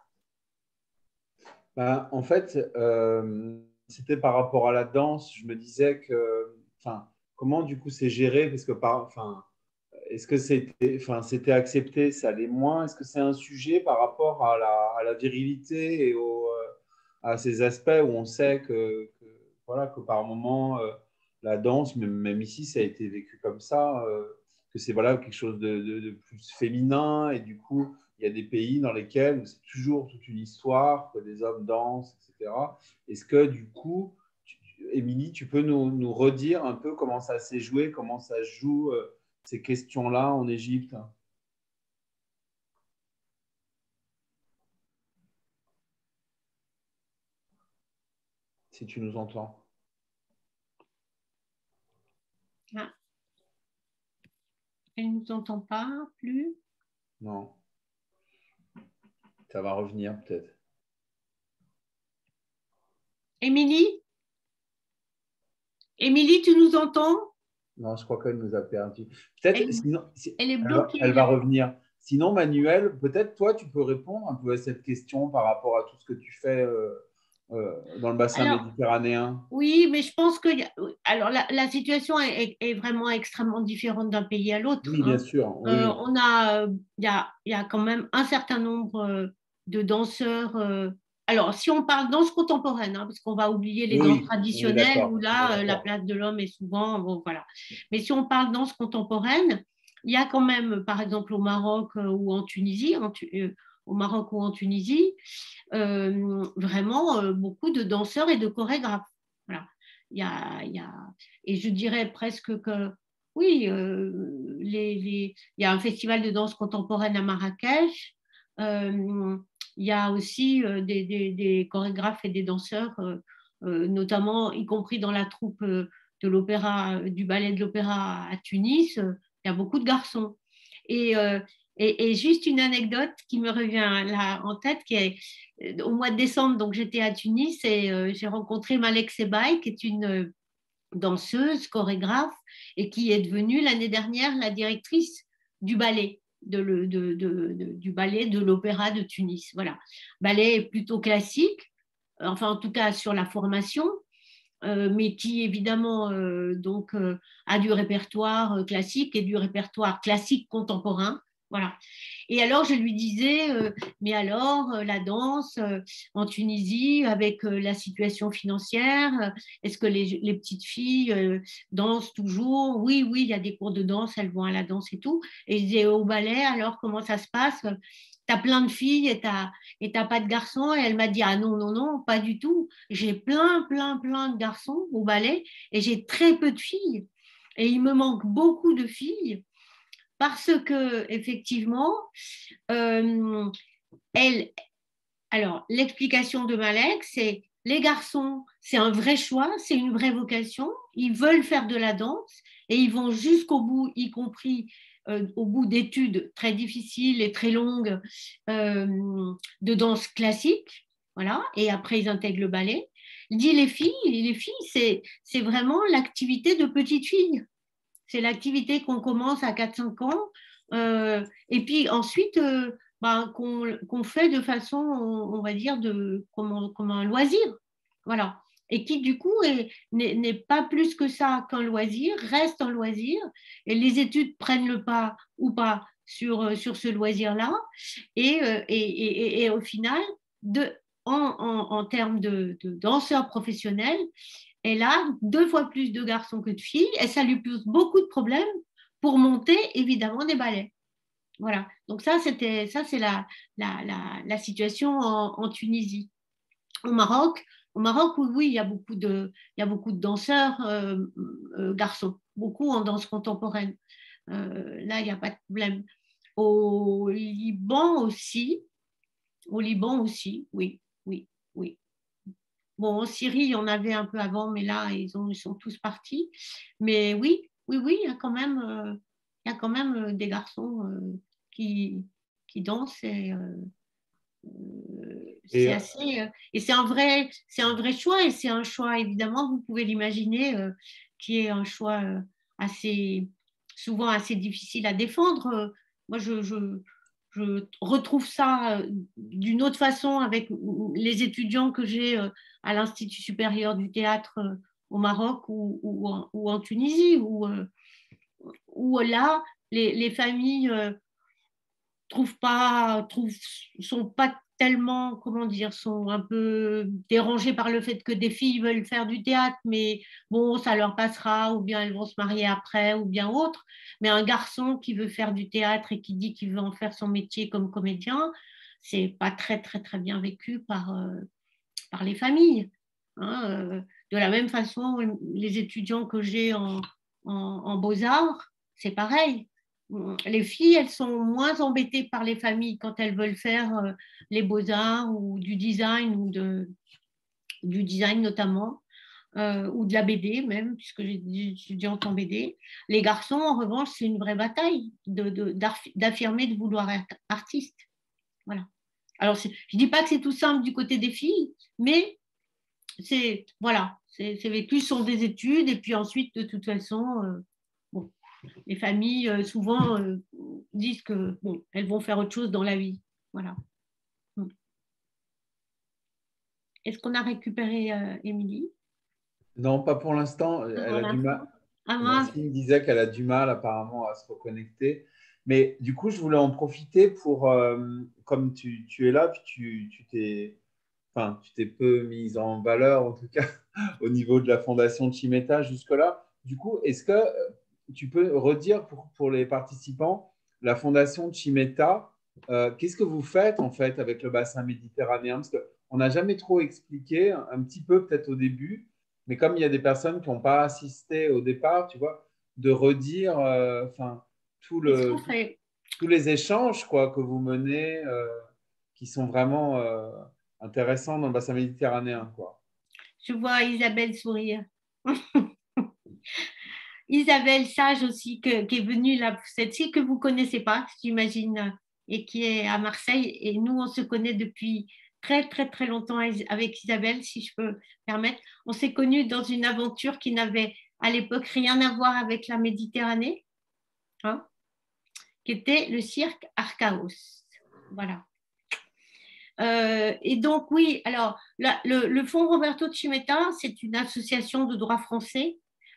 Ben, en fait, euh, c'était par rapport à la danse. Je me disais que, enfin, comment du coup c'est géré? Parce que, par, enfin, est-ce que c'était, enfin, c'était accepté, ça allait moins? Est-ce que c'est un sujet par rapport à la, à la virilité et au, euh, à ces aspects où on sait que, que, voilà, que par moment, euh, la danse, même, même ici, ça a été vécu comme ça, euh, que c'est voilà, quelque chose de, de, de plus féminin et du coup, il y a des pays dans lesquels c'est toujours toute une histoire, que les hommes dansent, et cetera. Est-ce que du coup, tu, Émilie, tu peux nous, nous redire un peu comment ça s'est joué, comment ça se joue euh, ces questions-là en Égypte? Si tu nous entends. Ah. Elle ne nous entend pas plus? Non. Ça va revenir peut-être. Émilie? Émilie, tu nous entends? Non, je crois qu'elle nous a perdu. Peut-être, Elle, sinon, si, elle est elle, va, bloquée. elle va revenir. Sinon, Manuel, peut-être toi, tu peux répondre un peu à cette question par rapport à tout ce que tu fais euh, euh, dans le bassin Alors, méditerranéen. oui, mais je pense que alors la, la situation est, est, vraiment extrêmement différente d'un pays à l'autre. Oui, bien Hein. sûr. Oui, Euh, oui. on a, il y a, y a quand même un certain nombre de danseurs. Euh, alors, si on parle danse contemporaine, hein, parce qu'on va oublier les Oui, danses oui, traditionnelles où là, oui, la place de l'homme est souvent, bon, voilà. Mais si on parle danse contemporaine, il y a quand même, par exemple, au Maroc ou en Tunisie, en, au Maroc ou en Tunisie, euh, vraiment euh, beaucoup de danseurs et de chorégraphes. Voilà. Il y a, il y a, et je dirais presque que, oui, euh, les, les, il y a un festival de danse contemporaine à Marrakech. Euh, il y a aussi euh, des, des, des, chorégraphes et des danseurs, euh, euh, notamment, y compris dans la troupe euh, de l'opéra, du ballet de l'opéra à Tunis. Euh, il y a beaucoup de garçons. Et, euh, et, et, juste une anecdote qui me revient là en tête, qui est au mois de décembre, donc j'étais à Tunis et euh, j'ai rencontré Malek Sebay, qui est une euh, danseuse, chorégraphe, et qui est devenue l'année dernière la directrice du ballet, de le, de, de, de, du ballet de l'opéra de Tunis. Voilà, ballet plutôt classique, enfin en tout cas sur la formation. Euh, mais qui évidemment euh, donc euh, a du répertoire euh, classique et du répertoire classique contemporain. Voilà. Et alors je lui disais, euh, mais alors euh, la danse euh, en Tunisie avec euh, la situation financière, euh, est-ce que les, les petites filles euh, dansent toujours? Oui, oui, il y a des cours de danse, elles vont à la danse et tout. Et je disais au ballet, alors comment ça se passe? T'as plein de filles et t'as, et t'as pas de garçons. Et elle m'a dit, ah non, non, non, pas du tout. J'ai plein, plein, plein de garçons au ballet et j'ai très peu de filles. Et il me manque beaucoup de filles parce que, effectivement, euh, elle, alors, l'explication de Malek, c'est les garçons, c'est un vrai choix, c'est une vraie vocation. Ils veulent faire de la danse et ils vont jusqu'au bout, y compris euh, au bout d'études très difficiles et très longues euh, de danse classique. Voilà. Et après, ils intègrent le ballet. Il dit les filles, les filles, c'est, c'est vraiment l'activité de petites filles. C'est l'activité qu'on commence à quatre cinq ans. Euh, et puis ensuite, euh, bah, qu'on qu'on fait de façon, on, on va dire, de, comme, comme un loisir. Voilà. Et qui, du coup, n'est pas plus que ça qu'un loisir, reste un loisir. Et les études prennent le pas ou pas sur, sur ce loisir-là. Et, et, et, et, au final, de, en, en, en termes de, de danseurs professionnels, elle a deux fois plus de garçons que de filles et ça lui pose beaucoup de problèmes pour monter évidemment des ballets. Voilà. Donc ça, c'était ça, c'est la, la, la, la situation en, en Tunisie. Au Maroc, Au Maroc, oui, oui, il y a beaucoup de, il y a beaucoup de danseurs euh, euh, garçons, beaucoup en danse contemporaine. Euh, là, il n'y a pas de problème. Au Liban aussi, au Liban aussi, oui, oui, oui. Bon, en Syrie, il y en avait un peu avant, mais là, ils, ont, ils sont tous partis. Mais oui, oui, oui, il y a quand même, euh, il y a quand même des garçons euh, qui, qui dansent et euh, Et c'est assez, euh, et c'est un vrai, c'est un vrai choix et c'est un choix évidemment, vous pouvez l'imaginer, euh, qui est un choix euh, assez, souvent assez difficile à défendre. Euh, moi, je, je, je retrouve ça euh, d'une autre façon avec les étudiants que j'ai euh, à l'Institut supérieur du théâtre euh, au Maroc ou, ou, en, ou en Tunisie, où, euh, où là, les, les familles euh, trouvent pas, trouvent, sont pas tellement, comment dire, sont un peu dérangées par le fait que des filles veulent faire du théâtre, mais bon, ça leur passera, ou bien elles vont se marier après, ou bien autre. Mais un garçon qui veut faire du théâtre et qui dit qu'il veut en faire son métier comme comédien, c'est pas très, très, très bien vécu par, euh, par les familles. Hein, euh, de la même façon, les étudiants que j'ai en, en, en beaux-arts, c'est pareil. Les filles, elles sont moins embêtées par les familles quand elles veulent faire euh, les beaux-arts ou du design, ou de, du design notamment, euh, ou de la B D même, puisque j'ai des étudiantes en B D. Les garçons, en revanche, c'est une vraie bataille de, de, d'affirmer de vouloir être artiste. Voilà. Alors, je ne dis pas que c'est tout simple du côté des filles, mais c'est, voilà, c'est, c'est vécu, ce sont des études, et puis ensuite, de toute façon, euh, bon, les familles, euh, souvent, euh, disent que, bon, elles vont faire autre chose dans la vie. Voilà. Est-ce qu'on a récupéré euh, Émilie? non, pas pour l'instant. Elle a du mal. Ah, Nassim disait qu'elle a du mal apparemment à se reconnecter. Mais du coup, je voulais en profiter pour, euh, comme tu, tu es là, puis tu, tu t'es, enfin, tu t'es peu mise en valeur, en tout cas, au niveau de la fondation Chimeta jusque-là. Du coup, est-ce que tu peux redire pour, pour les participants, la fondation Chimeta, euh, qu'est-ce que vous faites en fait avec le bassin méditerranéen? Parce qu'on n'a jamais trop expliqué, un petit peu peut-être au début, mais comme il y a des personnes qui n'ont pas assisté au départ, tu vois, de redire euh, enfin, tout le, tout, tous les échanges quoi, que vous menez euh, qui sont vraiment euh, intéressants dans le bassin méditerranéen. Quoi. Je vois Isabelle sourire. Isabelle Sage aussi, que, qui est venue là, cette que vous ne connaissez pas, j'imagine, et qui est à Marseille. Et nous, on se connaît depuis très, très, très longtemps avec Isabelle, si je peux permettre. On s'est connus dans une aventure qui n'avait à l'époque rien à voir avec la Méditerranée, hein, qui était le cirque Archaos. Voilà. Euh, et donc, oui, alors, la, le, le Fonds Roberto Chimeta, c'est une association de droit français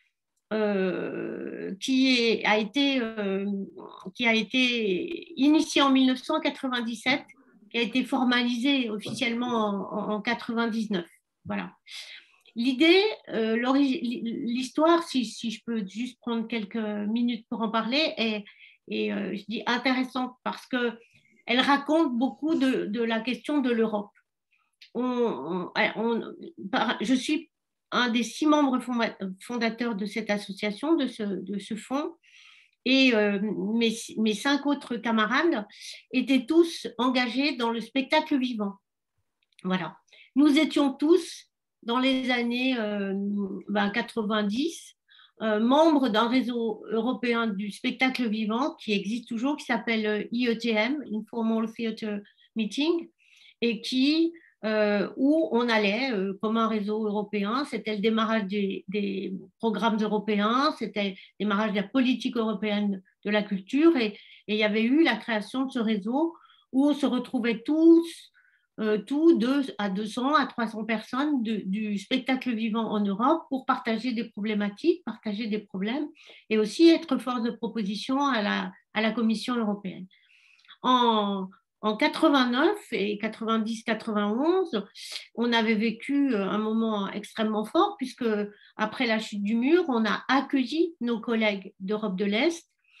euh, qui, est, a été, euh, qui a été initiée en mille neuf cent quatre-vingt-dix-sept, qui a été formalisée officiellement en, en, en quatre-vingt-dix-neuf. Voilà. L'idée, euh, l'histoire, si, si je peux juste prendre quelques minutes pour en parler, est, est euh, je dis intéressante parce que elle raconte beaucoup de, de la question de l'Europe. On, on, on, je suis un des six membres fondateurs de cette association, de ce, de ce fonds, et euh, mes, mes cinq autres camarades étaient tous engagés dans le spectacle vivant. Voilà. Nous étions tous, dans les années euh, ben, quatre-vingt-dix, euh, membres d'un réseau européen du spectacle vivant qui existe toujours, qui s'appelle I E T M, Informal Theatre Meeting, et qui, euh, où on allait euh, comme un réseau européen. C'était le démarrage des, des programmes européens, c'était le démarrage de la politique européenne de la culture, et, et il y avait eu la création de ce réseau où on se retrouvait tous, Euh, tout deux à deux cents à trois cents personnes de, du spectacle vivant en Europe pour partager des problématiques, partager des problèmes et aussi être force de proposition à la, à la Commission européenne. En, en quatre-vingt-neuf et quatre-vingt-dix quatre-vingt-onze, on avait vécu un moment extrêmement fort puisque après la chute du mur, on a accueilli nos collègues d'Europe de l'Est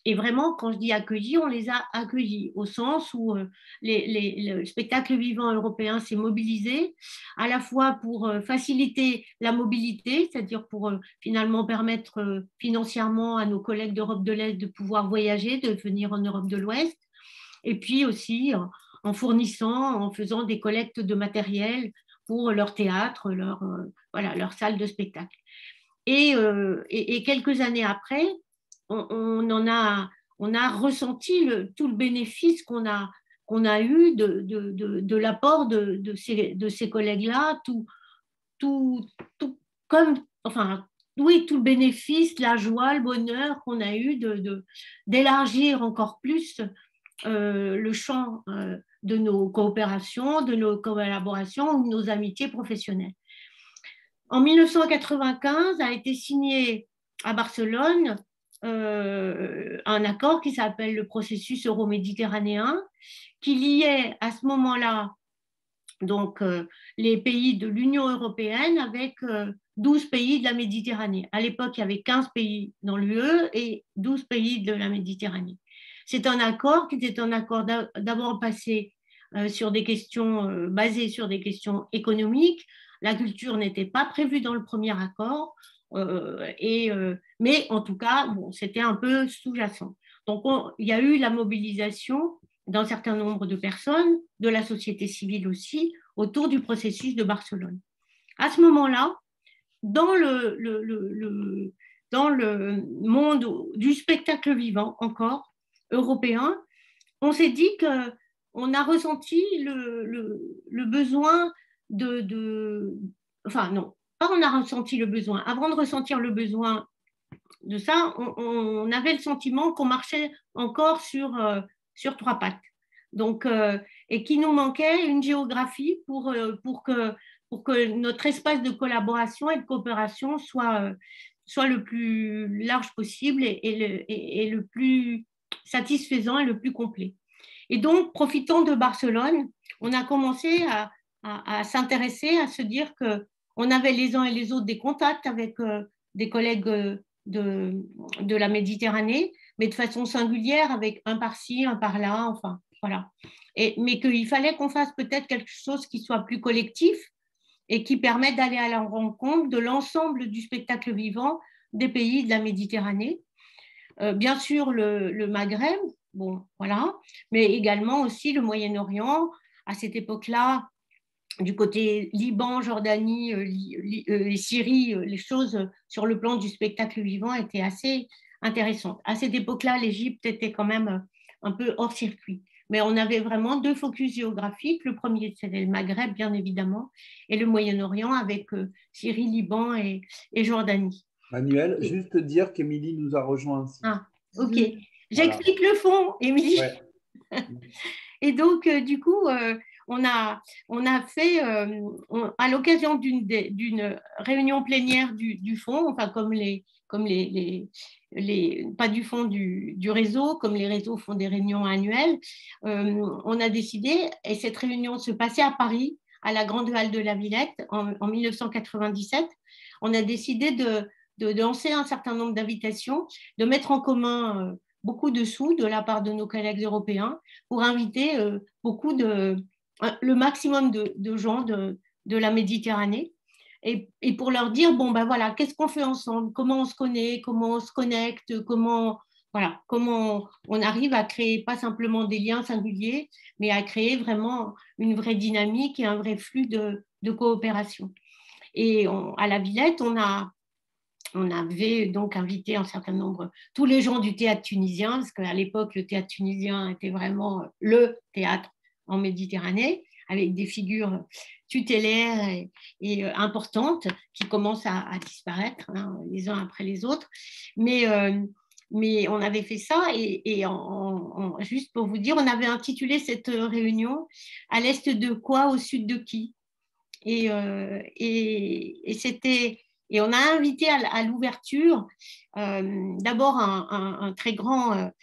Et vraiment, quand je dis accueillis, on les a accueillis au sens où euh, les, les, le spectacle vivant européen s'est mobilisé à la fois pour euh, faciliter la mobilité, c'est-à-dire pour euh, finalement permettre euh, financièrement à nos collègues d'Europe de l'Est de pouvoir voyager, de venir en Europe de l'Ouest, et puis aussi en, en fournissant, en faisant des collectes de matériel pour leur théâtre, leur, euh, voilà, leur salle de spectacle. Et, euh, et, et quelques années après, on, on en a, on a ressenti le, tout le bénéfice qu'on a, qu'on a eu de, de, de, de l'apport de, de ces, de ces collègues-là, tout, tout, tout, comme, enfin, oui, tout le bénéfice, la joie, le bonheur qu'on a eu de, de, d'élargir encore plus euh, le champ euh, de nos coopérations, de nos collaborations ou de nos amitiés professionnelles. En mille neuf cent quatre-vingt-quinze a été signé à Barcelone euh, un accord qui s'appelle le processus euro-méditerranéen, qui liait à ce moment-là donc, euh, les pays de l'Union européenne avec euh, douze pays de la Méditerranée. À l'époque, il y avait quinze pays dans l'U E et douze pays de la Méditerranée. C'est un accord qui était un accord d'abord passé euh, sur des questions euh, basées sur des questions économiques. La culture n'était pas prévue dans le premier accord, euh, et, euh, mais en tout cas, bon, c'était un peu sous-jacent. Donc, on, il y a eu la mobilisation d'un certain nombre de personnes, de la société civile aussi, autour du processus de Barcelone. À ce moment-là, dans le, le, le, le, dans le monde du spectacle vivant, encore européen, on s'est dit qu'on a ressenti le, le, le besoin de, de... Enfin, non, pas on a ressenti le besoin. Avant de ressentir le besoin de ça, on, on avait le sentiment qu'on marchait encore sur... Euh, sur trois pattes. Donc, euh, et qu'il nous manquait une géographie pour, euh, pour, que, pour que notre espace de collaboration et de coopération soit, euh, soit le plus large possible et, et, le, et, et le plus satisfaisant et le plus complet. Et donc, profitant de Barcelone, on a commencé à, à, à s'intéresser, à se dire qu'on avait les uns et les autres des contacts avec euh, des collègues de, de la Méditerranée, mais de façon singulière, avec un par-ci, un par-là, enfin, voilà. Et, mais qu'il fallait qu'on fasse peut-être quelque chose qui soit plus collectif et qui permette d'aller à la rencontre de l'ensemble du spectacle vivant des pays de la Méditerranée. Euh, bien sûr, le, le Maghreb, bon, voilà, mais également aussi le Moyen-Orient. À cette époque-là, du côté Liban, Jordanie euh, li, euh, et Syrie, euh, les choses sur le plan du spectacle vivant étaient assez intéressante. À cette époque-là, l'Égypte était quand même un peu hors circuit. Mais on avait vraiment deux focus géographiques. Le premier, c'était le Maghreb, bien évidemment, et le Moyen-Orient avec euh, Syrie, Liban et, et Jordanie. Manuel, et... juste dire qu'Émilie nous a rejoint ainsi. Ah, ok. Voilà. J'explique le fond, Émilie. Ouais. Et donc, euh, du coup, euh, on, a, on a fait, euh, on, à l'occasion d'une, d'une réunion plénière du, du fonds, enfin, comme les... Comme les, les, les, pas du fond du, du réseau, comme les réseaux font des réunions annuelles, euh, on a décidé, et cette réunion se passait à Paris, à la Grande Halle de la Villette, en, en mille neuf cent quatre-vingt-dix-sept, on a décidé de, de, de lancer un certain nombre d'invitations, de mettre en commun euh, beaucoup de sous de la part de nos collègues européens pour inviter euh, beaucoup de, le maximum de, de gens de, de la Méditerranée. Et, et pour leur dire, bon, ben voilà, qu'est-ce qu'on fait ensemble, comment on se connaît, comment on se connecte, comment, voilà, comment on arrive à créer pas simplement des liens singuliers, mais à créer vraiment une vraie dynamique et un vrai flux de, de coopération. Et on, à la Villette, on, a, on avait donc invité un certain nombre, tous les gens du théâtre tunisien, parce qu'à l'époque, le théâtre tunisien était vraiment le théâtre en Méditerranée, avec des figures tutélaires et, et euh, importantes qui commencent à, à disparaître hein, les uns après les autres. Mais, euh, mais on avait fait ça et, et en, en, juste pour vous dire, on avait intitulé cette réunion « À l'est de quoi, au sud de qui ?» Et, euh, et, et c'était... Et on a invité à, à l'ouverture euh, d'abord un, un, un très grand, euh,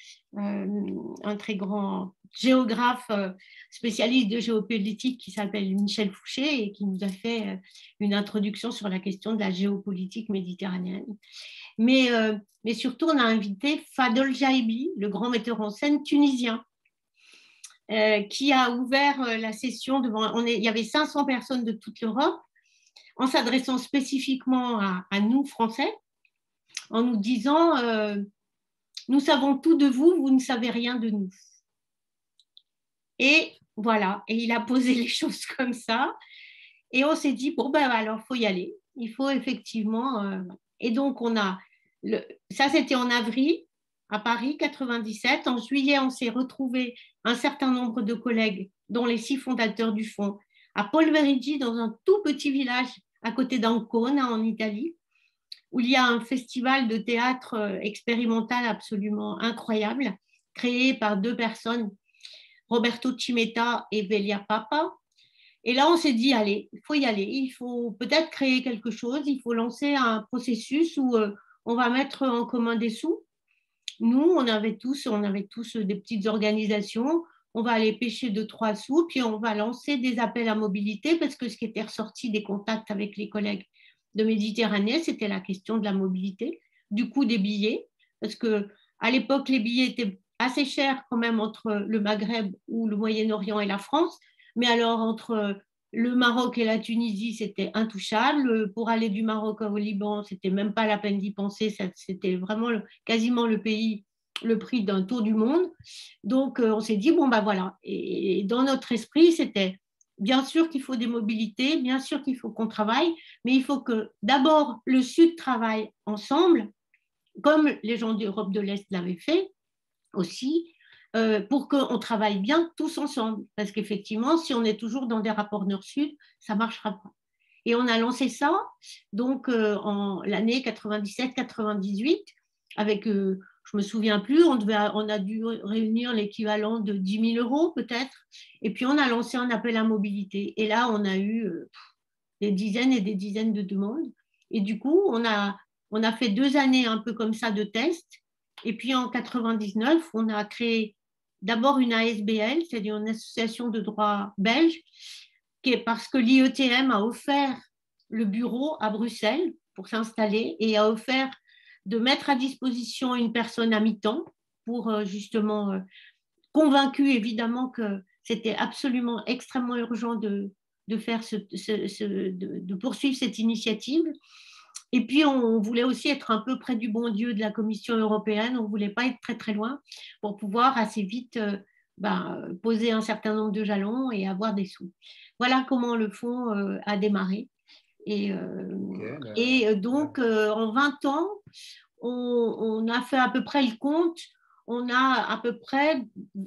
un très grand géographe euh, spécialiste de géopolitique qui s'appelle Michel Fouché et qui nous a fait euh, une introduction sur la question de la géopolitique méditerranéenne. Mais, euh, mais surtout, on a invité Fadel Jaibi, le grand metteur en scène tunisien, euh, qui a ouvert euh, la session devant. On est, il y avait cinq cents personnes de toute l'Europe, en s'adressant spécifiquement à, à nous, Français, en nous disant euh, « Nous savons tout de vous, vous ne savez rien de nous ». Et voilà, et il a posé les choses comme ça. Et on s'est dit, bon, ben alors, il faut y aller. Il faut effectivement... Euh... Et donc, on a... Le... Ça, c'était en avril, à Paris, quatre-vingt-dix-sept. En juillet, on s'est retrouvés un certain nombre de collègues, dont les six fondateurs du fonds, à Polverigi, dans un tout petit village à côté d'Ancona, en Italie, où il y a un festival de théâtre expérimental absolument incroyable, créé par deux personnes, Roberto Cimetta et Velia Papa. Et là, on s'est dit, allez, il faut y aller, il faut peut-être créer quelque chose, il faut lancer un processus où euh, on va mettre en commun des sous. Nous, on avait tous, on avait tous des petites organisations, on va aller pêcher deux, trois sous, puis on va lancer des appels à mobilité, parce que ce qui était ressorti des contacts avec les collègues de Méditerranée, c'était la question de la mobilité, du coût des billets, parce qu'à l'époque, les billets étaient assez chers quand même entre le Maghreb ou le Moyen-Orient et la France, mais alors entre le Maroc et la Tunisie, c'était intouchable. Pour aller du Maroc au Liban, c'était même pas la peine d'y penser, c'était vraiment le, quasiment le pays, le prix d'un tour du monde. Donc on s'est dit, bon ben voilà, et dans notre esprit, c'était bien sûr qu'il faut des mobilités, bien sûr qu'il faut qu'on travaille, mais il faut que d'abord le Sud travaille ensemble, comme les gens d'Europe de l'Est l'avaient fait aussi, euh, pour qu'on travaille bien tous ensemble. Parce qu'effectivement, si on est toujours dans des rapports nord-sud, ça ne marchera pas. Et on a lancé ça donc euh, en l'année quatre-vingt-dix-sept quatre-vingt-dix-huit, avec, euh, je ne me souviens plus, on, devait, on a dû réunir l'équivalent de dix mille euros peut-être, et puis on a lancé un appel à mobilité. Et là, on a eu euh, des dizaines et des dizaines de demandes. Et du coup, on a, on a fait deux années un peu comme ça de tests. Et puis en quatre-vingt-dix-neuf, on a créé d'abord une A S B L, c'est-à-dire une association de droit belge, qui est parce que l'I E T M a offert le bureau à Bruxelles pour s'installer et a offert de mettre à disposition une personne à mi-temps pour justement, euh, convaincu évidemment que c'était absolument extrêmement urgent de, de, faire ce, ce, ce, de, de poursuivre cette initiative. Et puis, on voulait aussi être un peu près du bon Dieu de la Commission européenne. On ne voulait pas être très, très loin pour pouvoir assez vite euh, ben, poser un certain nombre de jalons et avoir des sous. Voilà comment le fonds euh, a démarré. Et, euh, okay, ben, et donc, euh, en vingt ans, on, on a fait à peu près le compte. On a à peu près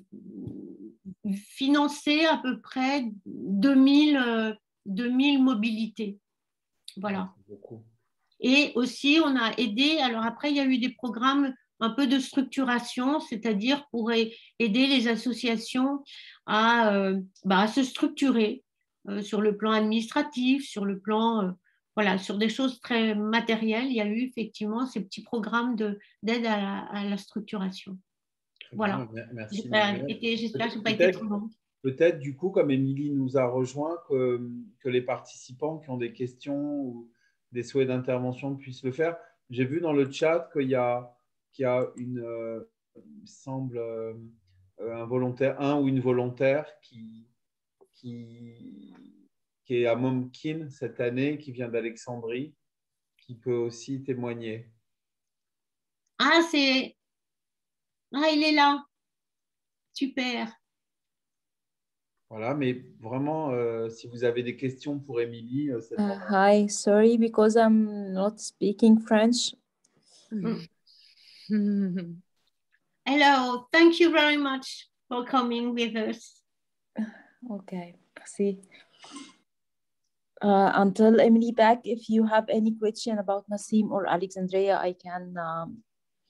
financé à peu près deux mille, euh, deux mille mobilités. Voilà. Beaucoup. Et aussi, on a aidé, alors après, il y a eu des programmes un peu de structuration, c'est-à-dire pour aider les associations à, euh, bah, à se structurer euh, sur le plan administratif, sur le plan, euh, voilà, sur des choses très matérielles. Il y a eu effectivement ces petits programmes d'aide à, la, à la structuration. Voilà. Merci. J'espère que je n'ai pas été trop long. Peut-être, du coup, comme Émilie nous a rejoint, que, que les participants qui ont des questions ou des souhaits d'intervention puissent le faire. J'ai vu dans le chat qu'il y a, qu'il y a une, euh, il me semble, euh, un volontaire, un ou une volontaire qui, qui, qui est à Momkin cette année, qui vient d'Alexandrie, qui peut aussi témoigner. Ah, c'est... Ah, il est là. Super. Voilà, mais vraiment, euh, si vous avez des questions pour Émilie. Euh, uh, hi, sorry, because I'm not speaking French. Mm. Hello, thank you very much for coming with us. Okay, merci. Uh, until Emily back, if you have any question about Nassim or Alexandria, I can... Um...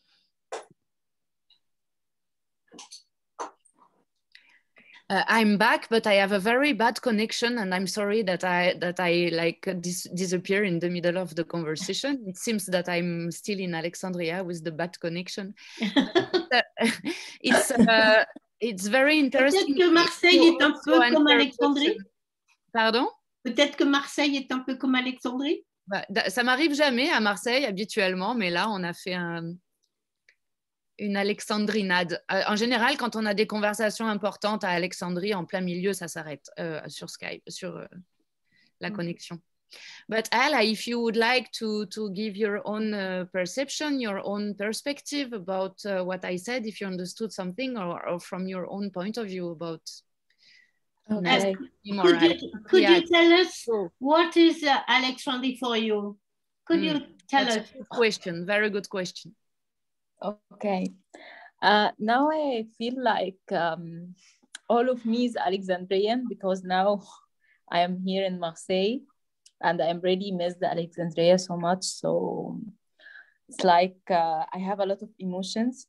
Uh, I'm back, but I have a very bad connection, and I'm sorry that I that I like dis disappear in the middle of the conversation. It seems that I'm still in Alexandria with the bad connection. But, uh, it's uh, it's very interesting. Peut-être que Marseille est un peu comme Alexandrie. Pardon? Peut-être que Marseille est un peu comme Alexandrie. Bah, ça m'arrive jamais à Marseille habituellement, mais là, on a fait un, une alexandrinade. Euh, en général, quand on a des conversations importantes à Alexandrie, en plein milieu, ça s'arrête euh, sur Skype, sur euh, la mm. connexion. But Ala, if you would like to, to give your own uh, perception, your own perspective about uh, what I said, if you understood something, or, or from your own point of view about... Okay. Could you, could you tell us what is uh, Alexandrie for you? Could mm. you tell That's us? A good question, very good question. Okay. Uh, now I feel like um, all of me is Alexandrian because now I am here in Marseille and I am really miss the Alexandria so much. So it's like uh, I have a lot of emotions.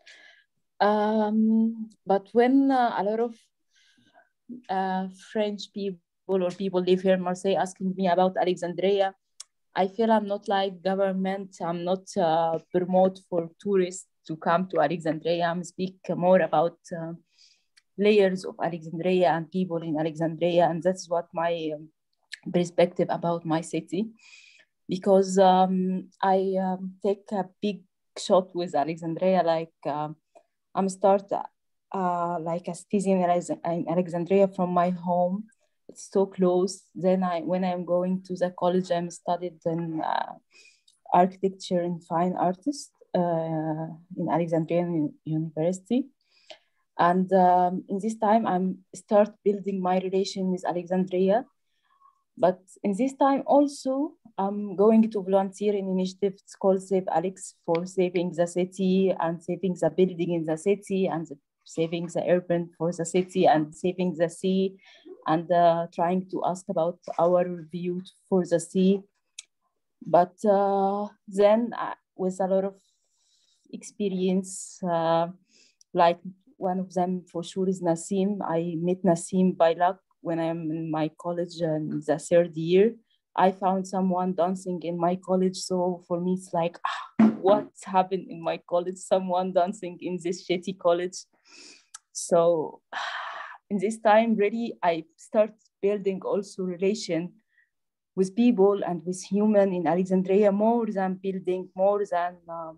Um, but when uh, a lot of uh, French people or people live here in Marseille asking me about Alexandria, I feel I'm not like government. I'm not uh, promote for tourists to come to Alexandria. I'm speak more about uh, layers of Alexandria and people in Alexandria. And that's what my um, perspective about my city. Because um, I um, take a big shot with Alexandria. Like uh, I'm start uh, like a citizen in Alexandria from my home. It's so close. Then I, when I'm going to the college, I'm studied in uh, architecture and fine artist uh, in Alexandrian University. And um, in this time, I'm start building my relation with Alexandria. But in this time also, I'm going to volunteer in an initiative called Save Alex for saving the city and saving the building in the city and the, saving the urban for the city and saving the sea and uh, trying to ask about our view for the sea. But uh, then uh, with a lot of experience, uh, like one of them for sure is Nassim. I met Nassim by luck when I'm in my college in the third year. I found someone dancing in my college. So for me, it's like, ah, what happened in my college? Someone dancing in this shitty college. So in this time, really, I start building also relation with people and with human in Alexandria more than building, more than um,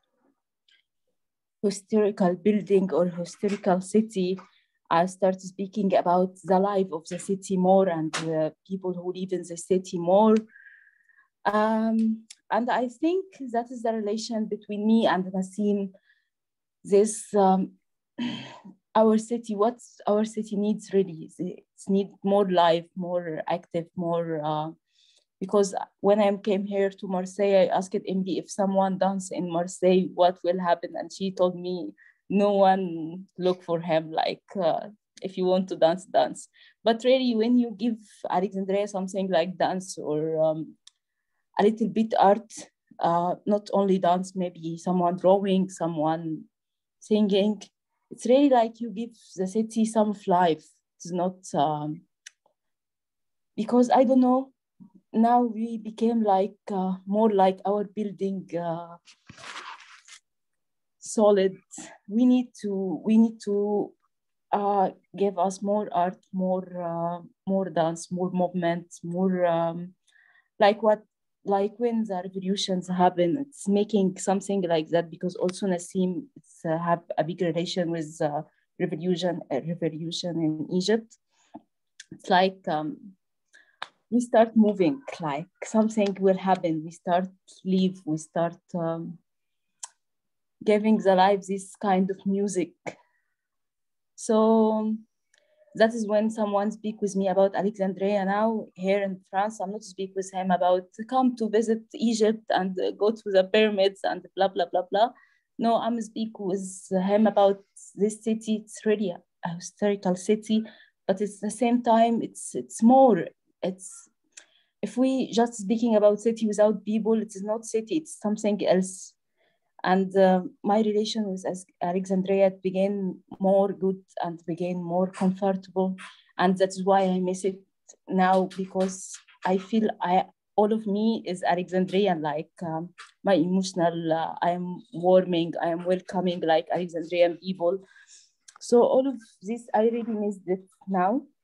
historical building or historical city. I started speaking about the life of the city more and the people who live in the city more. Um, and I think that is the relation between me and Nassim. This, um, our city, what our city needs really, it needs more life, more active, more, uh, because when I came here to Marseille, I asked M D if someone dance in Marseille, what will happen? And she told me, no one look for him, like uh, if you want to dance, dance. But really, when you give Alexandria something like dance or um, a little bit art, uh, not only dance, maybe someone drawing, someone singing, it's really like you give the city some life. It's not, um, because I don't know, now we became like uh, more like our building uh, solid. We need to we need to uh, give us more art, more uh, more dance, more movement, more um, like what like when the revolutions happen. It's making something like that because also Nassim it's uh, have a big relation with uh, revolution uh, revolution in Egypt. It's like. Um, We start moving, like something will happen. We start live, we start um, giving the life this kind of music. So that is when someone speak with me about Alexandria now here in France. I'm not speak with him about come to visit Egypt and go to the pyramids and blah, blah, blah, blah. No, I'm speak with him about this city. It's really a historical city, but it's the same time, it's it's more, it's, if we just speaking about city without people, it is not city, it's something else. And uh, my relation with Alexandria began more good and began more comfortable. And that's why I miss it now, because I feel I all of me is Alexandrian, like um, my emotional, uh, I am warming, I am welcoming like Alexandrian people. So all of this, I really miss it now.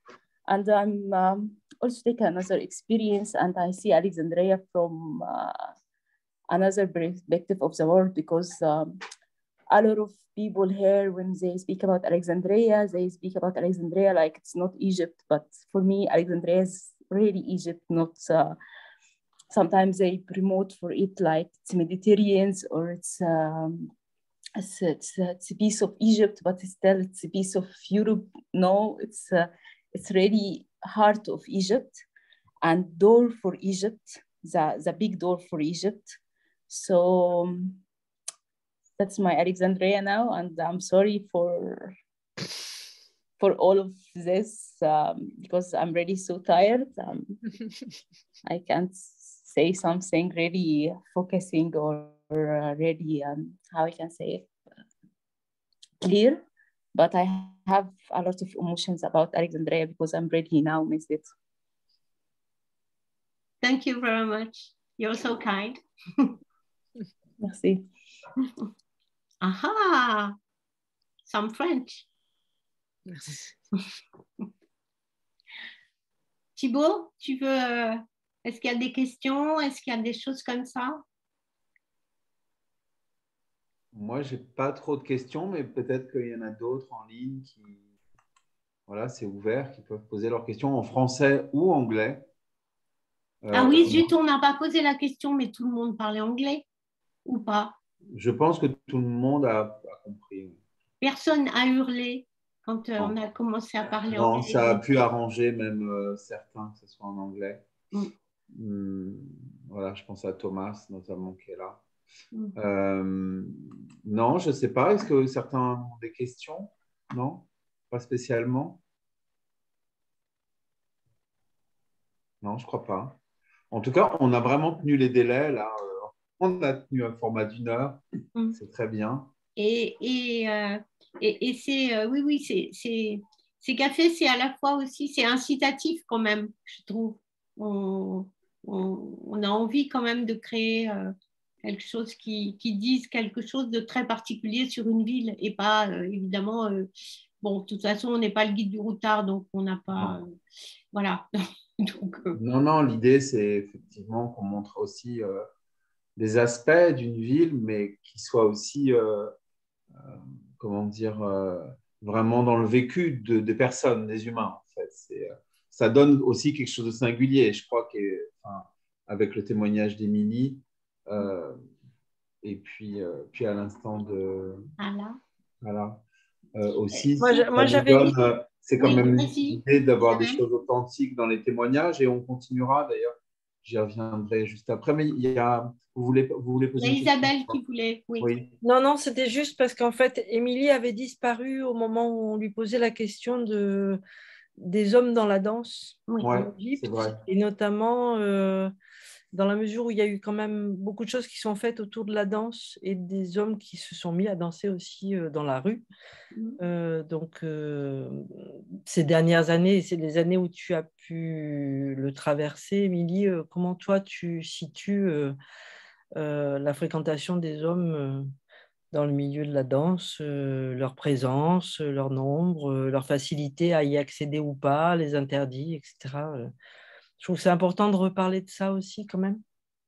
And I'm um, also take another experience, and I see Alexandria from uh, another perspective of the world, because um, a lot of people here, when they speak about Alexandria, they speak about Alexandria like it's not Egypt. But for me, Alexandria is really Egypt, not. Uh, sometimes they promote for it like it's Mediterranean, or it's. Um, It's, it's, it's a piece of Egypt, but still it's a piece of Europe. No, it's uh, it's really heart of Egypt and door for Egypt, the, the big door for Egypt. So um, that's my Alexandria now, and I'm sorry for for all of this um, because I'm really so tired. Um, I can't say something really focusing or, or uh, really um, how I can say it clear, but I have a lot of emotions about Alexandria because I'm really now missed it. Thank you very much. You're so kind. Merci. Aha, some French. Thibaut, tu veux, euh, est-ce qu'il y a des questions? Est-ce qu'il y a des choses comme ça? Moi, je n'ai pas trop de questions, mais peut-être qu'il y en a d'autres en ligne qui, voilà, c'est ouvert, qui peuvent poser leurs questions en français ou anglais. Euh, ah oui, zut, on n'a pas posé la question, mais tout le monde parlait anglais ou pas? Je pense que tout le monde a, a compris. Personne a hurlé quand euh, on a commencé à parler non, anglais. Non, ça a pu arranger même euh, certains que ce soit en anglais. Mm. Hum, voilà, je pense à Thomas notamment qui est là. Mm. Euh, non, je ne sais pas. Est-ce que certains ont des questions? Non, pas spécialement. Non, je ne crois pas. En tout cas, on a vraiment tenu les délais là. On a tenu un format d'une heure. Mm. C'est très bien. Et, et, euh, et, et c'est, euh, oui, oui, c'est, c'est, ces cafés, c'est à la fois aussi, c'est incitatif quand même, je trouve. On, on, on a envie quand même de créer euh, quelque chose qui, qui dise quelque chose de très particulier sur une ville et pas, euh, évidemment, euh, bon, de toute façon, on n'est pas le guide du routard, donc on n'a pas, euh, voilà. donc, euh, non, non, l'idée, c'est effectivement qu'on montre aussi euh, des aspects d'une ville, mais qui soient aussi... Euh, Euh, comment dire, euh, vraiment dans le vécu de, des personnes, des humains. En fait. C'est, euh, ça donne aussi quelque chose de singulier. Je crois qu'avec le témoignage d'Émilie, euh, et puis, euh, puis à l'instant de... Voilà. Voilà. Euh, aussi, moi, je, moi, j'avais donne, dit... euh, c'est quand oui, même vas-y. l'idée d'avoir des choses authentiques dans les témoignages, et on continuera d'ailleurs. J'y reviendrai juste après, mais il y a... Vous voulez, vous voulez poser Il y a une Isabelle question, qui voulait, oui. oui. Non, non, c'était juste parce qu'en fait, Émilie avait disparu au moment où on lui posait la question de, des hommes dans la danse Oui. en Ouais, Égypte, c'est vrai. et notamment euh, dans la mesure où il y a eu quand même beaucoup de choses qui sont faites autour de la danse et des hommes qui se sont mis à danser aussi euh, dans la rue. Mm. Euh, donc, euh, ces dernières années, c'est les années où tu as pu le traverser, Émilie, euh, comment toi tu situes euh, euh, la fréquentation des hommes euh, dans le milieu de la danse, euh, leur présence, euh, leur nombre, euh, leur facilité à y accéder ou pas, les interdits, et cetera. Euh, je trouve que c'est important de reparler de ça aussi quand même.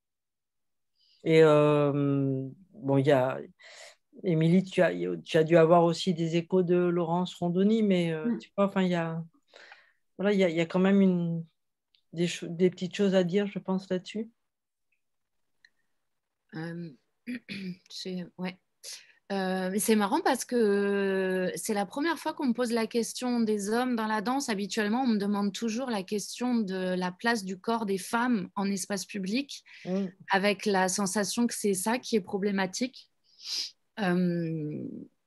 Et euh, bon, il y a... Émilie, tu as, tu as dû avoir aussi des échos de Laurence Rondoni, mais euh, Mm. tu vois, enfin, il y a, voilà, il y a, il y a quand même une, des, des petites choses à dire, je pense, là-dessus. Euh, c'est ouais. euh, c'est marrant parce que c'est la première fois qu'on me pose la question des hommes dans la danse. Habituellement, on me demande toujours la question de la place du corps des femmes en espace public, Mm. avec la sensation que c'est ça qui est problématique. Euh,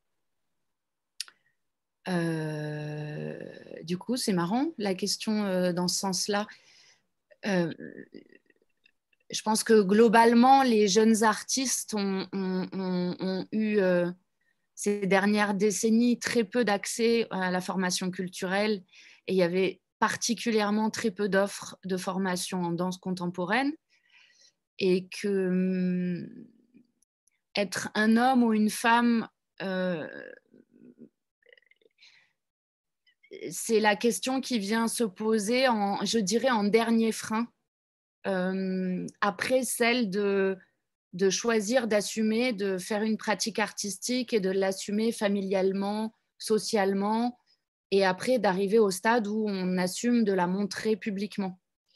euh, du coup, c'est marrant la question euh, dans ce sens-là. Euh, je pense que globalement, les jeunes artistes ont, ont, ont, ont eu euh, ces dernières décennies très peu d'accès à la formation culturelle, et il y avait particulièrement très peu d'offres de formation en danse contemporaine, et que être un homme ou une femme, euh, c'est la question qui vient se poser, en, je dirais, en dernier frein, euh, après celle de, de choisir d'assumer, de faire une pratique artistique et de l'assumer familialement, socialement, et après d'arriver au stade où on assume de la montrer publiquement.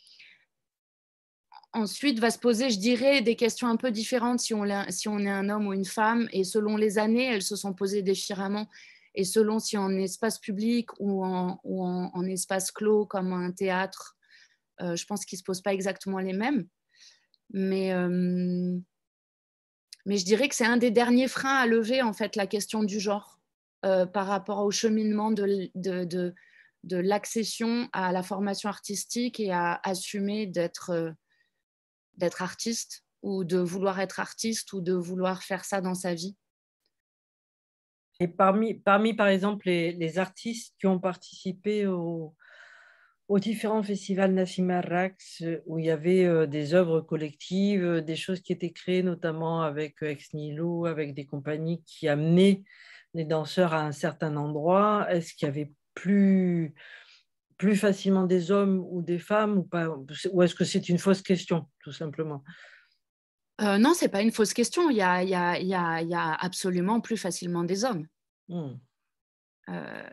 Ensuite, va se poser, je dirais, des questions un peu différentes si on, si on est un homme ou une femme, et selon les années, elles se sont posées différemment. Et selon si en espace public ou en, ou en, en espace clos comme un théâtre, euh, je pense qu'ils ne se posent pas exactement les mêmes. Mais, euh, mais je dirais que c'est un des derniers freins à lever, en fait, la question du genre, euh, par rapport au cheminement de, de, de, de l'accession à la formation artistique et à assumer d'être, euh, d'être artiste ou de vouloir être artiste ou de vouloir faire ça dans sa vie. Et parmi, parmi, par exemple, les, les artistes qui ont participé au, aux différents festivals Nassima Raqs, où il y avait euh, des œuvres collectives, euh, des choses qui étaient créées notamment avec euh, Ex Nihilo, avec des compagnies qui amenaient les danseurs à un certain endroit, est-ce qu'il y avait plus, plus facilement des hommes ou des femmes ou pas, ou est-ce que c'est une fausse question, tout simplement? Euh, non, ce n'est pas une fausse question. Il y a, il y a, il y a, il y a absolument plus facilement des hommes. Mmh. Euh,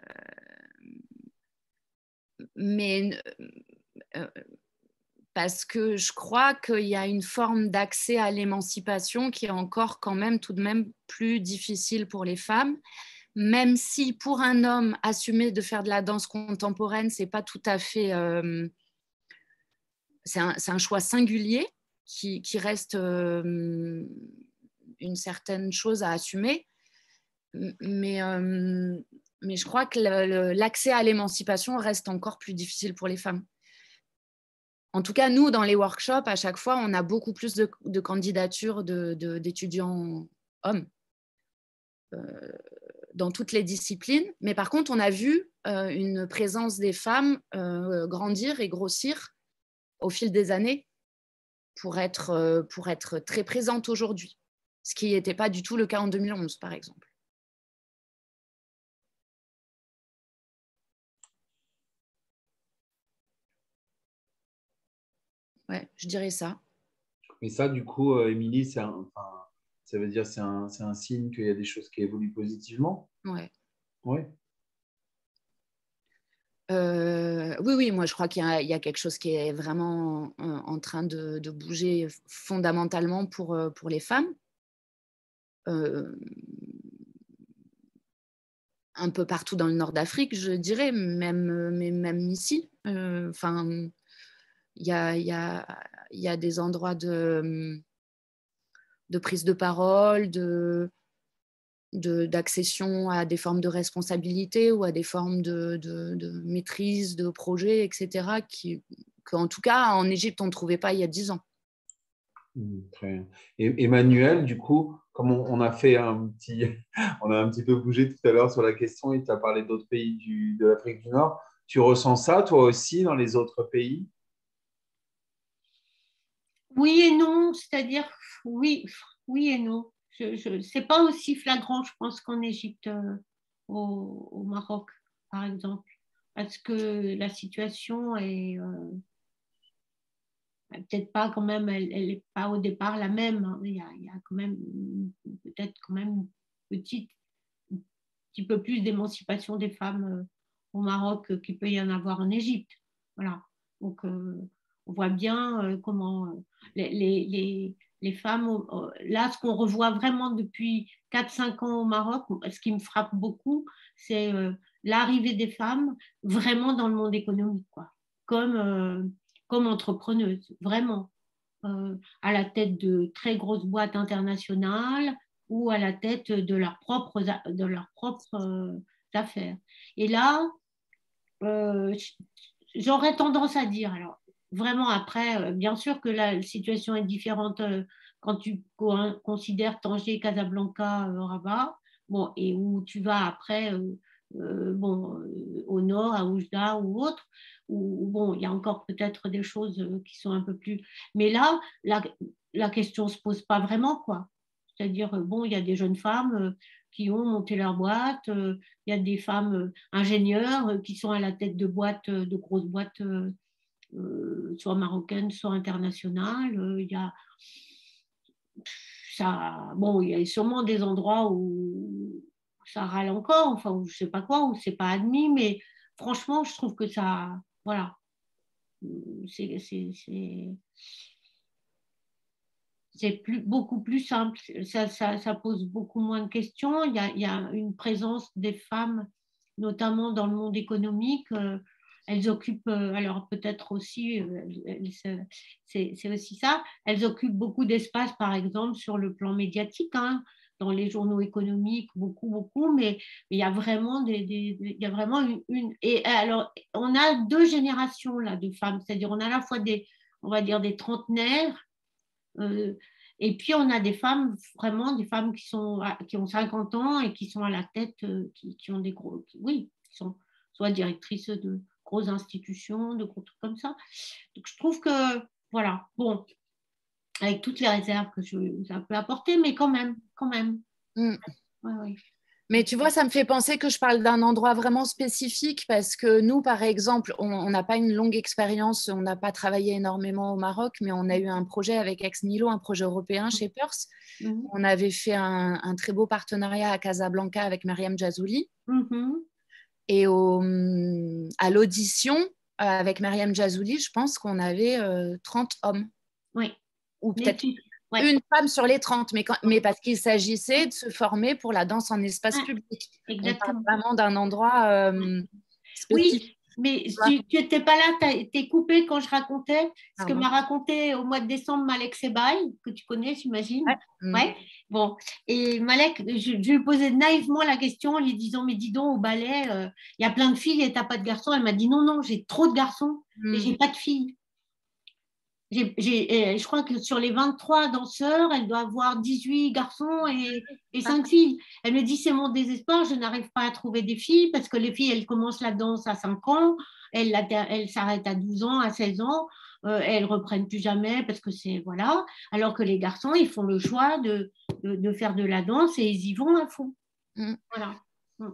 mais euh, parce que je crois qu'il y a une forme d'accès à l'émancipation qui est encore quand même tout de même plus difficile pour les femmes, même si pour un homme, assumer de faire de la danse contemporaine, c'est pas tout à fait... Euh, c'est un, c'est un choix singulier qui, qui reste euh, une certaine chose à assumer. Mais, euh, mais je crois que le, le, l'accès à l'émancipation reste encore plus difficile pour les femmes. En tout cas, nous, dans les workshops, à chaque fois, on a beaucoup plus de, de candidatures de, de, d'étudiants hommes euh, dans toutes les disciplines. Mais par contre, on a vu euh, une présence des femmes euh, grandir et grossir au fil des années pour être, euh, pour être très présente aujourd'hui, ce qui n'était pas du tout le cas en deux mille onze, par exemple. Ouais, je dirais ça. Mais ça, du coup, euh, Émilie, c'est un, enfin, ça veut dire c'est un, c'est un signe qu'il y a des choses qui évoluent positivement. Ouais. Ouais. Euh, oui, oui, moi je crois qu'il y a, il y a quelque chose qui est vraiment euh, en train de, de bouger fondamentalement pour, euh, pour les femmes. Euh, un peu partout dans le nord d'Afrique, je dirais, même, mais même ici. Enfin, euh, il y a, y, a, y a des endroits de, de prise de parole, de, de, d'accession à des formes de responsabilité ou à des formes de, de, de maîtrise de projets, et cetera, qui, qu'en tout cas, en Égypte, on ne trouvait pas il y a dix ans. Très bien. Et Emmanuel, du coup, comme on, on a fait un petit, on a un petit peu bougé tout à l'heure sur la question et tu as parlé d'autres pays du, de l'Afrique du Nord, tu ressens ça toi aussi dans les autres pays? Oui et non, c'est-à-dire oui, oui et non. Je, je, c'est pas aussi flagrant, je pense, qu'en Égypte, euh, au, au Maroc, par exemple, parce que la situation est euh, peut-être pas quand même, elle n'est pas au départ la même. Hein. Il y a, il y a quand même peut-être quand même une petite, un petit peu plus d'émancipation des femmes euh, au Maroc qu'il peut y en avoir en Égypte. Voilà. Donc euh, on voit bien euh, comment euh, les, les, les, les femmes, euh, là, ce qu'on revoit vraiment depuis quatre cinq ans au Maroc, ce qui me frappe beaucoup, c'est euh, l'arrivée des femmes vraiment dans le monde économique, quoi. Comme, euh, comme entrepreneuses, vraiment, euh, à la tête de très grosses boîtes internationales ou à la tête de leurs propres, de leurs propres euh, affaires. Et là, euh, j'aurais tendance à dire, alors vraiment après, euh, bien sûr que la situation est différente euh, quand tu co- considères Tanger, Casablanca, euh, Rabat, bon, et où tu vas après, euh, euh, bon, euh, au nord, à Oujda ou autre, où, bon, il y a encore peut-être des choses euh, qui sont un peu plus... Mais là, la, la question ne se pose pas vraiment, quoi. C'est-à-dire, euh, bon, il y a des jeunes femmes, qui ont monté leur boîte. Il y a des femmes ingénieures qui sont à la tête de boîtes, de grosses boîtes, euh, soit marocaines, soit internationales. Il y a ça, bon, il y a sûrement des endroits où ça râle encore, enfin, où je sais pas quoi, où c'est pas admis, mais franchement, je trouve que ça, voilà, c'est, c'est, c'est, c'est plus, beaucoup plus simple. Ça, ça, ça pose beaucoup moins de questions. Il y a, il y a une présence des femmes, notamment dans le monde économique. Euh, elles occupent, euh, alors peut-être aussi, euh, elles, c'est, c'est aussi ça, elles occupent beaucoup d'espace, par exemple, sur le plan médiatique, hein, dans les journaux économiques, beaucoup, beaucoup, mais il y a vraiment, des, des, il y a vraiment une, une... Et alors, on a deux générations là, de femmes, c'est-à-dire on a à la fois des, on va dire, des trentenaires, euh, et puis on a des femmes, vraiment des femmes qui, sont, qui ont cinquante ans et qui sont à la tête, euh, qui, qui ont des gros, qui, oui, qui sont soit directrices de grosses institutions, de gros trucs comme ça. Donc je trouve que, voilà, bon, avec toutes les réserves que je, ça peut apporter, mais quand même, quand même. Mm. Ouais, ouais. Mais tu vois, ça me fait penser que je parle d'un endroit vraiment spécifique parce que nous, par exemple, on n'a pas une longue expérience, on n'a pas travaillé énormément au Maroc, mais on a eu un projet avec Ex Nihilo, un projet européen chez Peirce. Mm-hmm. On avait fait un, un très beau partenariat à Casablanca avec Mariam Djazouli. Mm-hmm. Et au, à l'audition, avec Mariam Djazouli, je pense qu'on avait euh, trente hommes. Oui. Ou peut-être ouais. une femme sur les trente, mais, quand, mais parce qu'il s'agissait de se former pour la danse en espace ouais. public. Exactement. On parle vraiment d'un endroit euh, spécifique. Oui, mais tu n'étais pas là, tu es coupé quand je racontais ce ah que ouais. m'a raconté au mois de décembre Malek Sebaï, que tu connais, j'imagine. Ouais. ouais. Bon, et Malek, je, je lui posais naïvement la question en lui disant, mais dis donc, au ballet, il euh, y a plein de filles et tu n'as pas de garçons. Elle m'a dit, non, non, j'ai trop de garçons mm. et j'ai pas de filles. J'ai, j'ai, je crois que sur les vingt-trois danseurs, elle doit avoir dix-huit garçons et, et cinq filles. Elle me dit, c'est mon désespoir, je n'arrive pas à trouver des filles parce que les filles, elles commencent la danse à cinq ans, elles, elles s'arrêtent à douze ans, à seize ans, euh, elles ne reprennent plus jamais parce que c'est, voilà. Alors que les garçons, ils font le choix de, de, de faire de la danse et ils y vont à fond. Mm. Voilà. Mm.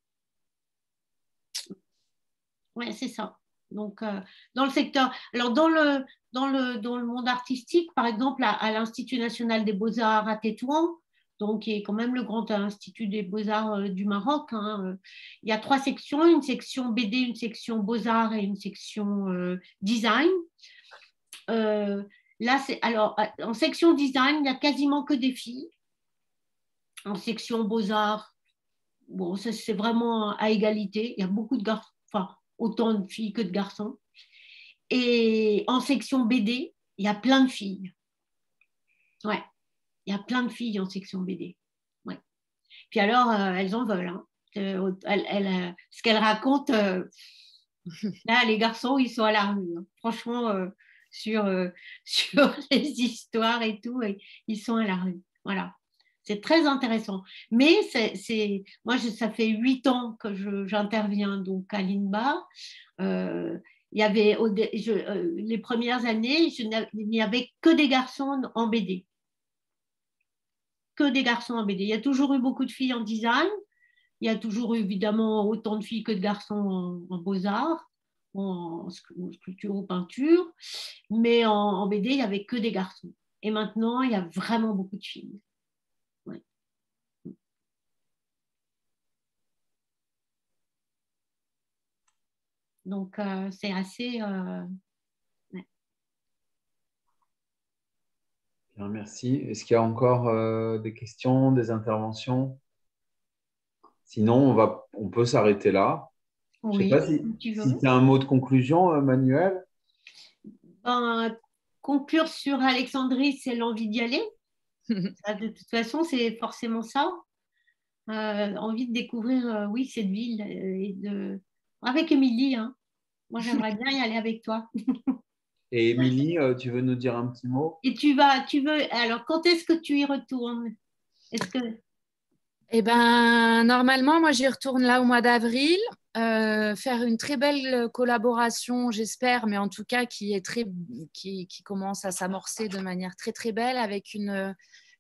Ouais, c'est ça. Donc, euh, dans le secteur, alors dans le, dans le, dans le monde artistique, par exemple, à, à l'Institut national des beaux-arts à Tétouan, donc qui est quand même le grand institut des beaux-arts euh, du Maroc, hein, euh, il y a trois sections, une section B D, une section beaux-arts et une section euh, design. Euh, là, c'est, alors, en section design, il n'y a quasiment que des filles. En section beaux-arts, bon, ça, c'est vraiment à égalité, il y a beaucoup de garçons, enfin, autant de filles que de garçons. Et en section B D, il y a plein de filles. Ouais, il y a plein de filles en section B D. Ouais. Puis alors, euh, elles en veulent. Hein. Euh, elles, elles, euh, ce qu'elles racontent, euh, là, les garçons, ils sont à la rue. Hein. Franchement, euh, sur, euh, sur les histoires et tout, et ils sont à la rue. Voilà. C'est très intéressant. Mais c'est, c'est, moi, je, ça fait huit ans que je, j'interviens donc à l'I N B A. Euh, il y avait, je, euh, les premières années, je il n'y avait que des garçons en B D. Que des garçons en B D. Il y a toujours eu beaucoup de filles en design. Il y a toujours eu évidemment autant de filles que de garçons en, en beaux-arts, en, en sculpture ou peinture. Mais en, en B D, il n'y avait que des garçons. Et maintenant, il y a vraiment beaucoup de filles. Ouais. Donc, euh, c'est assez... Euh... Ouais. Bien, merci. Est-ce qu'il y a encore euh, des questions, des interventions? Sinon, on, va, on peut s'arrêter là. Oui, je ne sais pas si tu si as un mot de conclusion, euh, Manuel. Ben, conclure sur Alexandrie, c'est l'envie d'y aller. Ça, de toute façon, c'est forcément ça. Euh, envie de découvrir, euh, oui, cette ville. Euh, et de... Avec Émilie, hein. Moi, j'aimerais bien y aller avec toi. Et Émilie, euh, tu veux nous dire un petit mot? Et tu vas, tu veux, alors, quand est-ce que tu y retournes? Est-ce que... Eh ben, normalement, moi, j'y retourne là au mois d'avril, euh, faire une très belle collaboration, j'espère, mais en tout cas qui est très, qui, qui commence à s'amorcer de manière très très belle avec une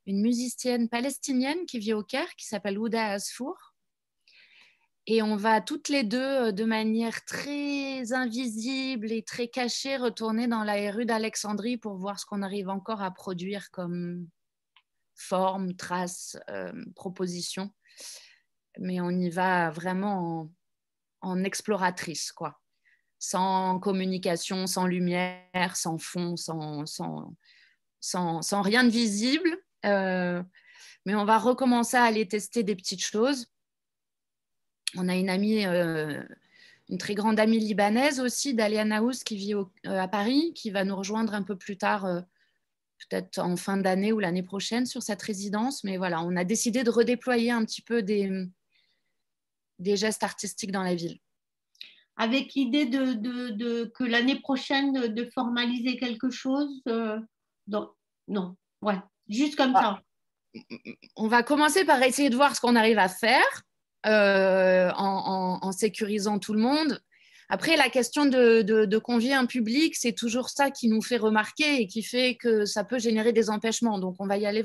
une musicienne palestinienne qui vit au Caire, qui s'appelle Ouda Asfour. Et on va toutes les deux, de manière très invisible et très cachée, retourner dans la rue d'Alexandrie pour voir ce qu'on arrive encore à produire comme forme, trace, euh, proposition. Mais on y va vraiment en, en exploratrice, quoi. Sans communication, sans lumière, sans fond, sans, sans, sans, sans rien de visible. Euh, mais on va recommencer à aller tester des petites choses. On a une amie, euh, une très grande amie libanaise aussi, Dalia Naous, qui vit au, euh, à Paris, qui va nous rejoindre un peu plus tard, euh, peut-être en fin d'année ou l'année prochaine sur cette résidence. Mais voilà, on a décidé de redéployer un petit peu des, des gestes artistiques dans la ville. Avec l'idée de, de, de, que l'année prochaine, de, de formaliser quelque chose euh, dans... Non, ouais, juste comme ah. ça. On va commencer par essayer de voir ce qu'on arrive à faire. Euh, en, en, en sécurisant tout le monde. Après, la question de, de, de convier un public, c'est toujours ça qui nous fait remarquer et qui fait que ça peut générer des empêchements. Donc, on va y aller.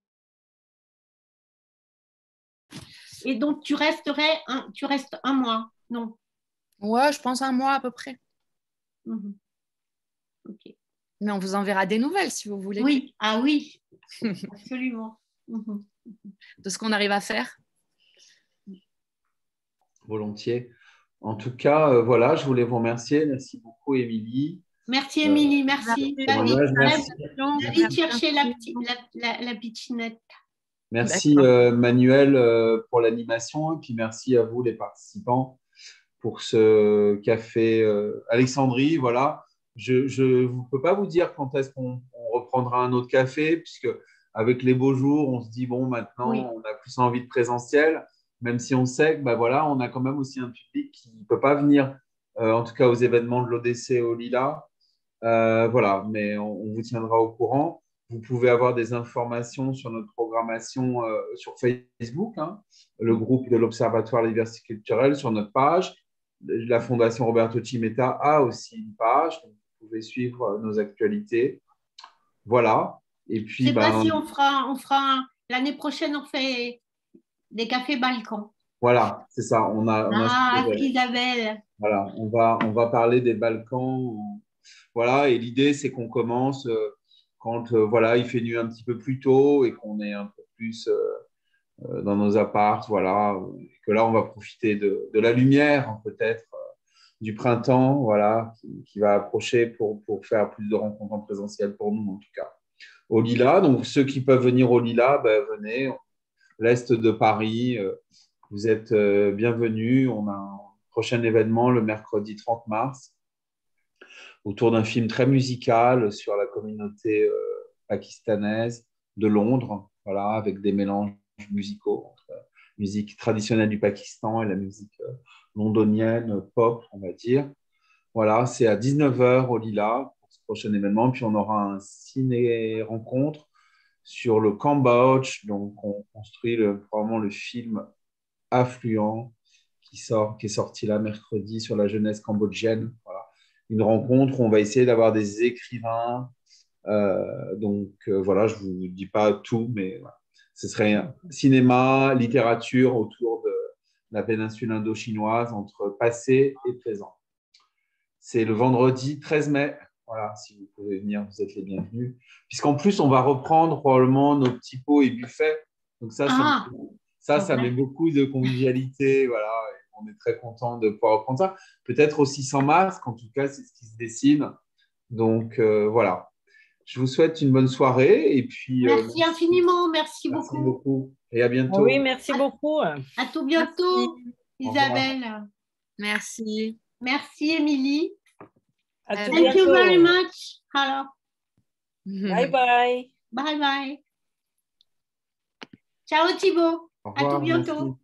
Et donc, tu resterais un, tu restes un mois, non? Ouais, je pense un mois à peu près. Mmh. Ok. Mais on vous enverra des nouvelles si vous voulez. Oui, ah oui, absolument. Mmh. De ce qu'on arrive à faire. Volontiers. En tout cas, euh, voilà, je voulais vous remercier. Merci beaucoup, Émilie. Merci, Émilie. Euh, merci. David, merci. David, chercher la, la, la, la pitchinette. Merci, euh, Manuel, euh, pour l'animation. Et puis, merci à vous, les participants, pour ce café euh, Alexandrie. Voilà. Je ne peux pas vous dire quand est-ce qu'on reprendra un autre café, puisque avec les beaux jours, on se dit, bon, maintenant, oui. on a plus envie de présentiel. Même si on sait que ben voilà, on a quand même aussi un public qui ne peut pas venir, euh, en tout cas aux événements de l'O D C au Lila. Euh, voilà, mais on, on vous tiendra au courant. Vous pouvez avoir des informations sur notre programmation euh, sur Facebook, hein, le groupe de l'Observatoire de la diversité culturelle, sur notre page. La Fondation Roberto Cimetta a aussi une page, donc vous pouvez suivre nos actualités. Voilà. Et puis, je ne sais ben, pas si on fera, on fera l'année prochaine, on fait des cafés balcons. Voilà, c'est ça. On a, on ah, a Isabelle. Voilà, on va, on va parler des Balkans. Voilà, et l'idée, c'est qu'on commence euh, quand euh, voilà, il fait nuit un petit peu plus tôt et qu'on est un peu plus euh, euh, dans nos apparts. Voilà, et que là, on va profiter de, de la lumière, peut-être, euh, du printemps, voilà, qui, qui va approcher pour, pour faire plus de rencontres en présentiel pour nous, en tout cas. Au Lila, donc ceux qui peuvent venir au Lila, ben, venez. L'Est de Paris, euh, vous êtes euh, bienvenus. On a un prochain événement le mercredi trente mars autour d'un film très musical sur la communauté euh, pakistanaise de Londres, voilà, avec des mélanges musicaux entre la musique traditionnelle du Pakistan et la musique euh, londonienne, pop, on va dire. Voilà, c'est à dix-neuf heures au Lila pour ce prochain événement. Puis on aura un ciné-rencontre sur le Cambodge. Donc, on construit le, probablement le film Affluent qui, sort, qui est sorti là mercredi sur la jeunesse cambodgienne. Voilà. Une rencontre où on va essayer d'avoir des écrivains. Euh, donc, euh, voilà, je ne vous dis pas tout, mais voilà. Ce serait cinéma, littérature autour de la péninsule indo-chinoise entre passé et présent. C'est le vendredi treize mai. Voilà, si vous pouvez venir, vous êtes les bienvenus. Puisqu'en plus, on va reprendre probablement nos petits pots et buffets. Donc ça, ah, ça, ça, ça met beaucoup de convivialité. Voilà, et on est très content de pouvoir reprendre ça. Peut-être aussi sans masque, en tout cas, c'est ce qui se dessine. Donc euh, voilà. Je vous souhaite une bonne soirée. Et puis, merci, euh, merci infiniment, merci, merci beaucoup. beaucoup. Et à bientôt. Oui, merci beaucoup. À, à tout bientôt, merci. Isabelle. Merci. Merci, Émilie. À tout Thank bientôt. you very much. Hello. Bye bye. Bye bye. Ciao Thibaut. Au revoir, à tout bientôt. merci.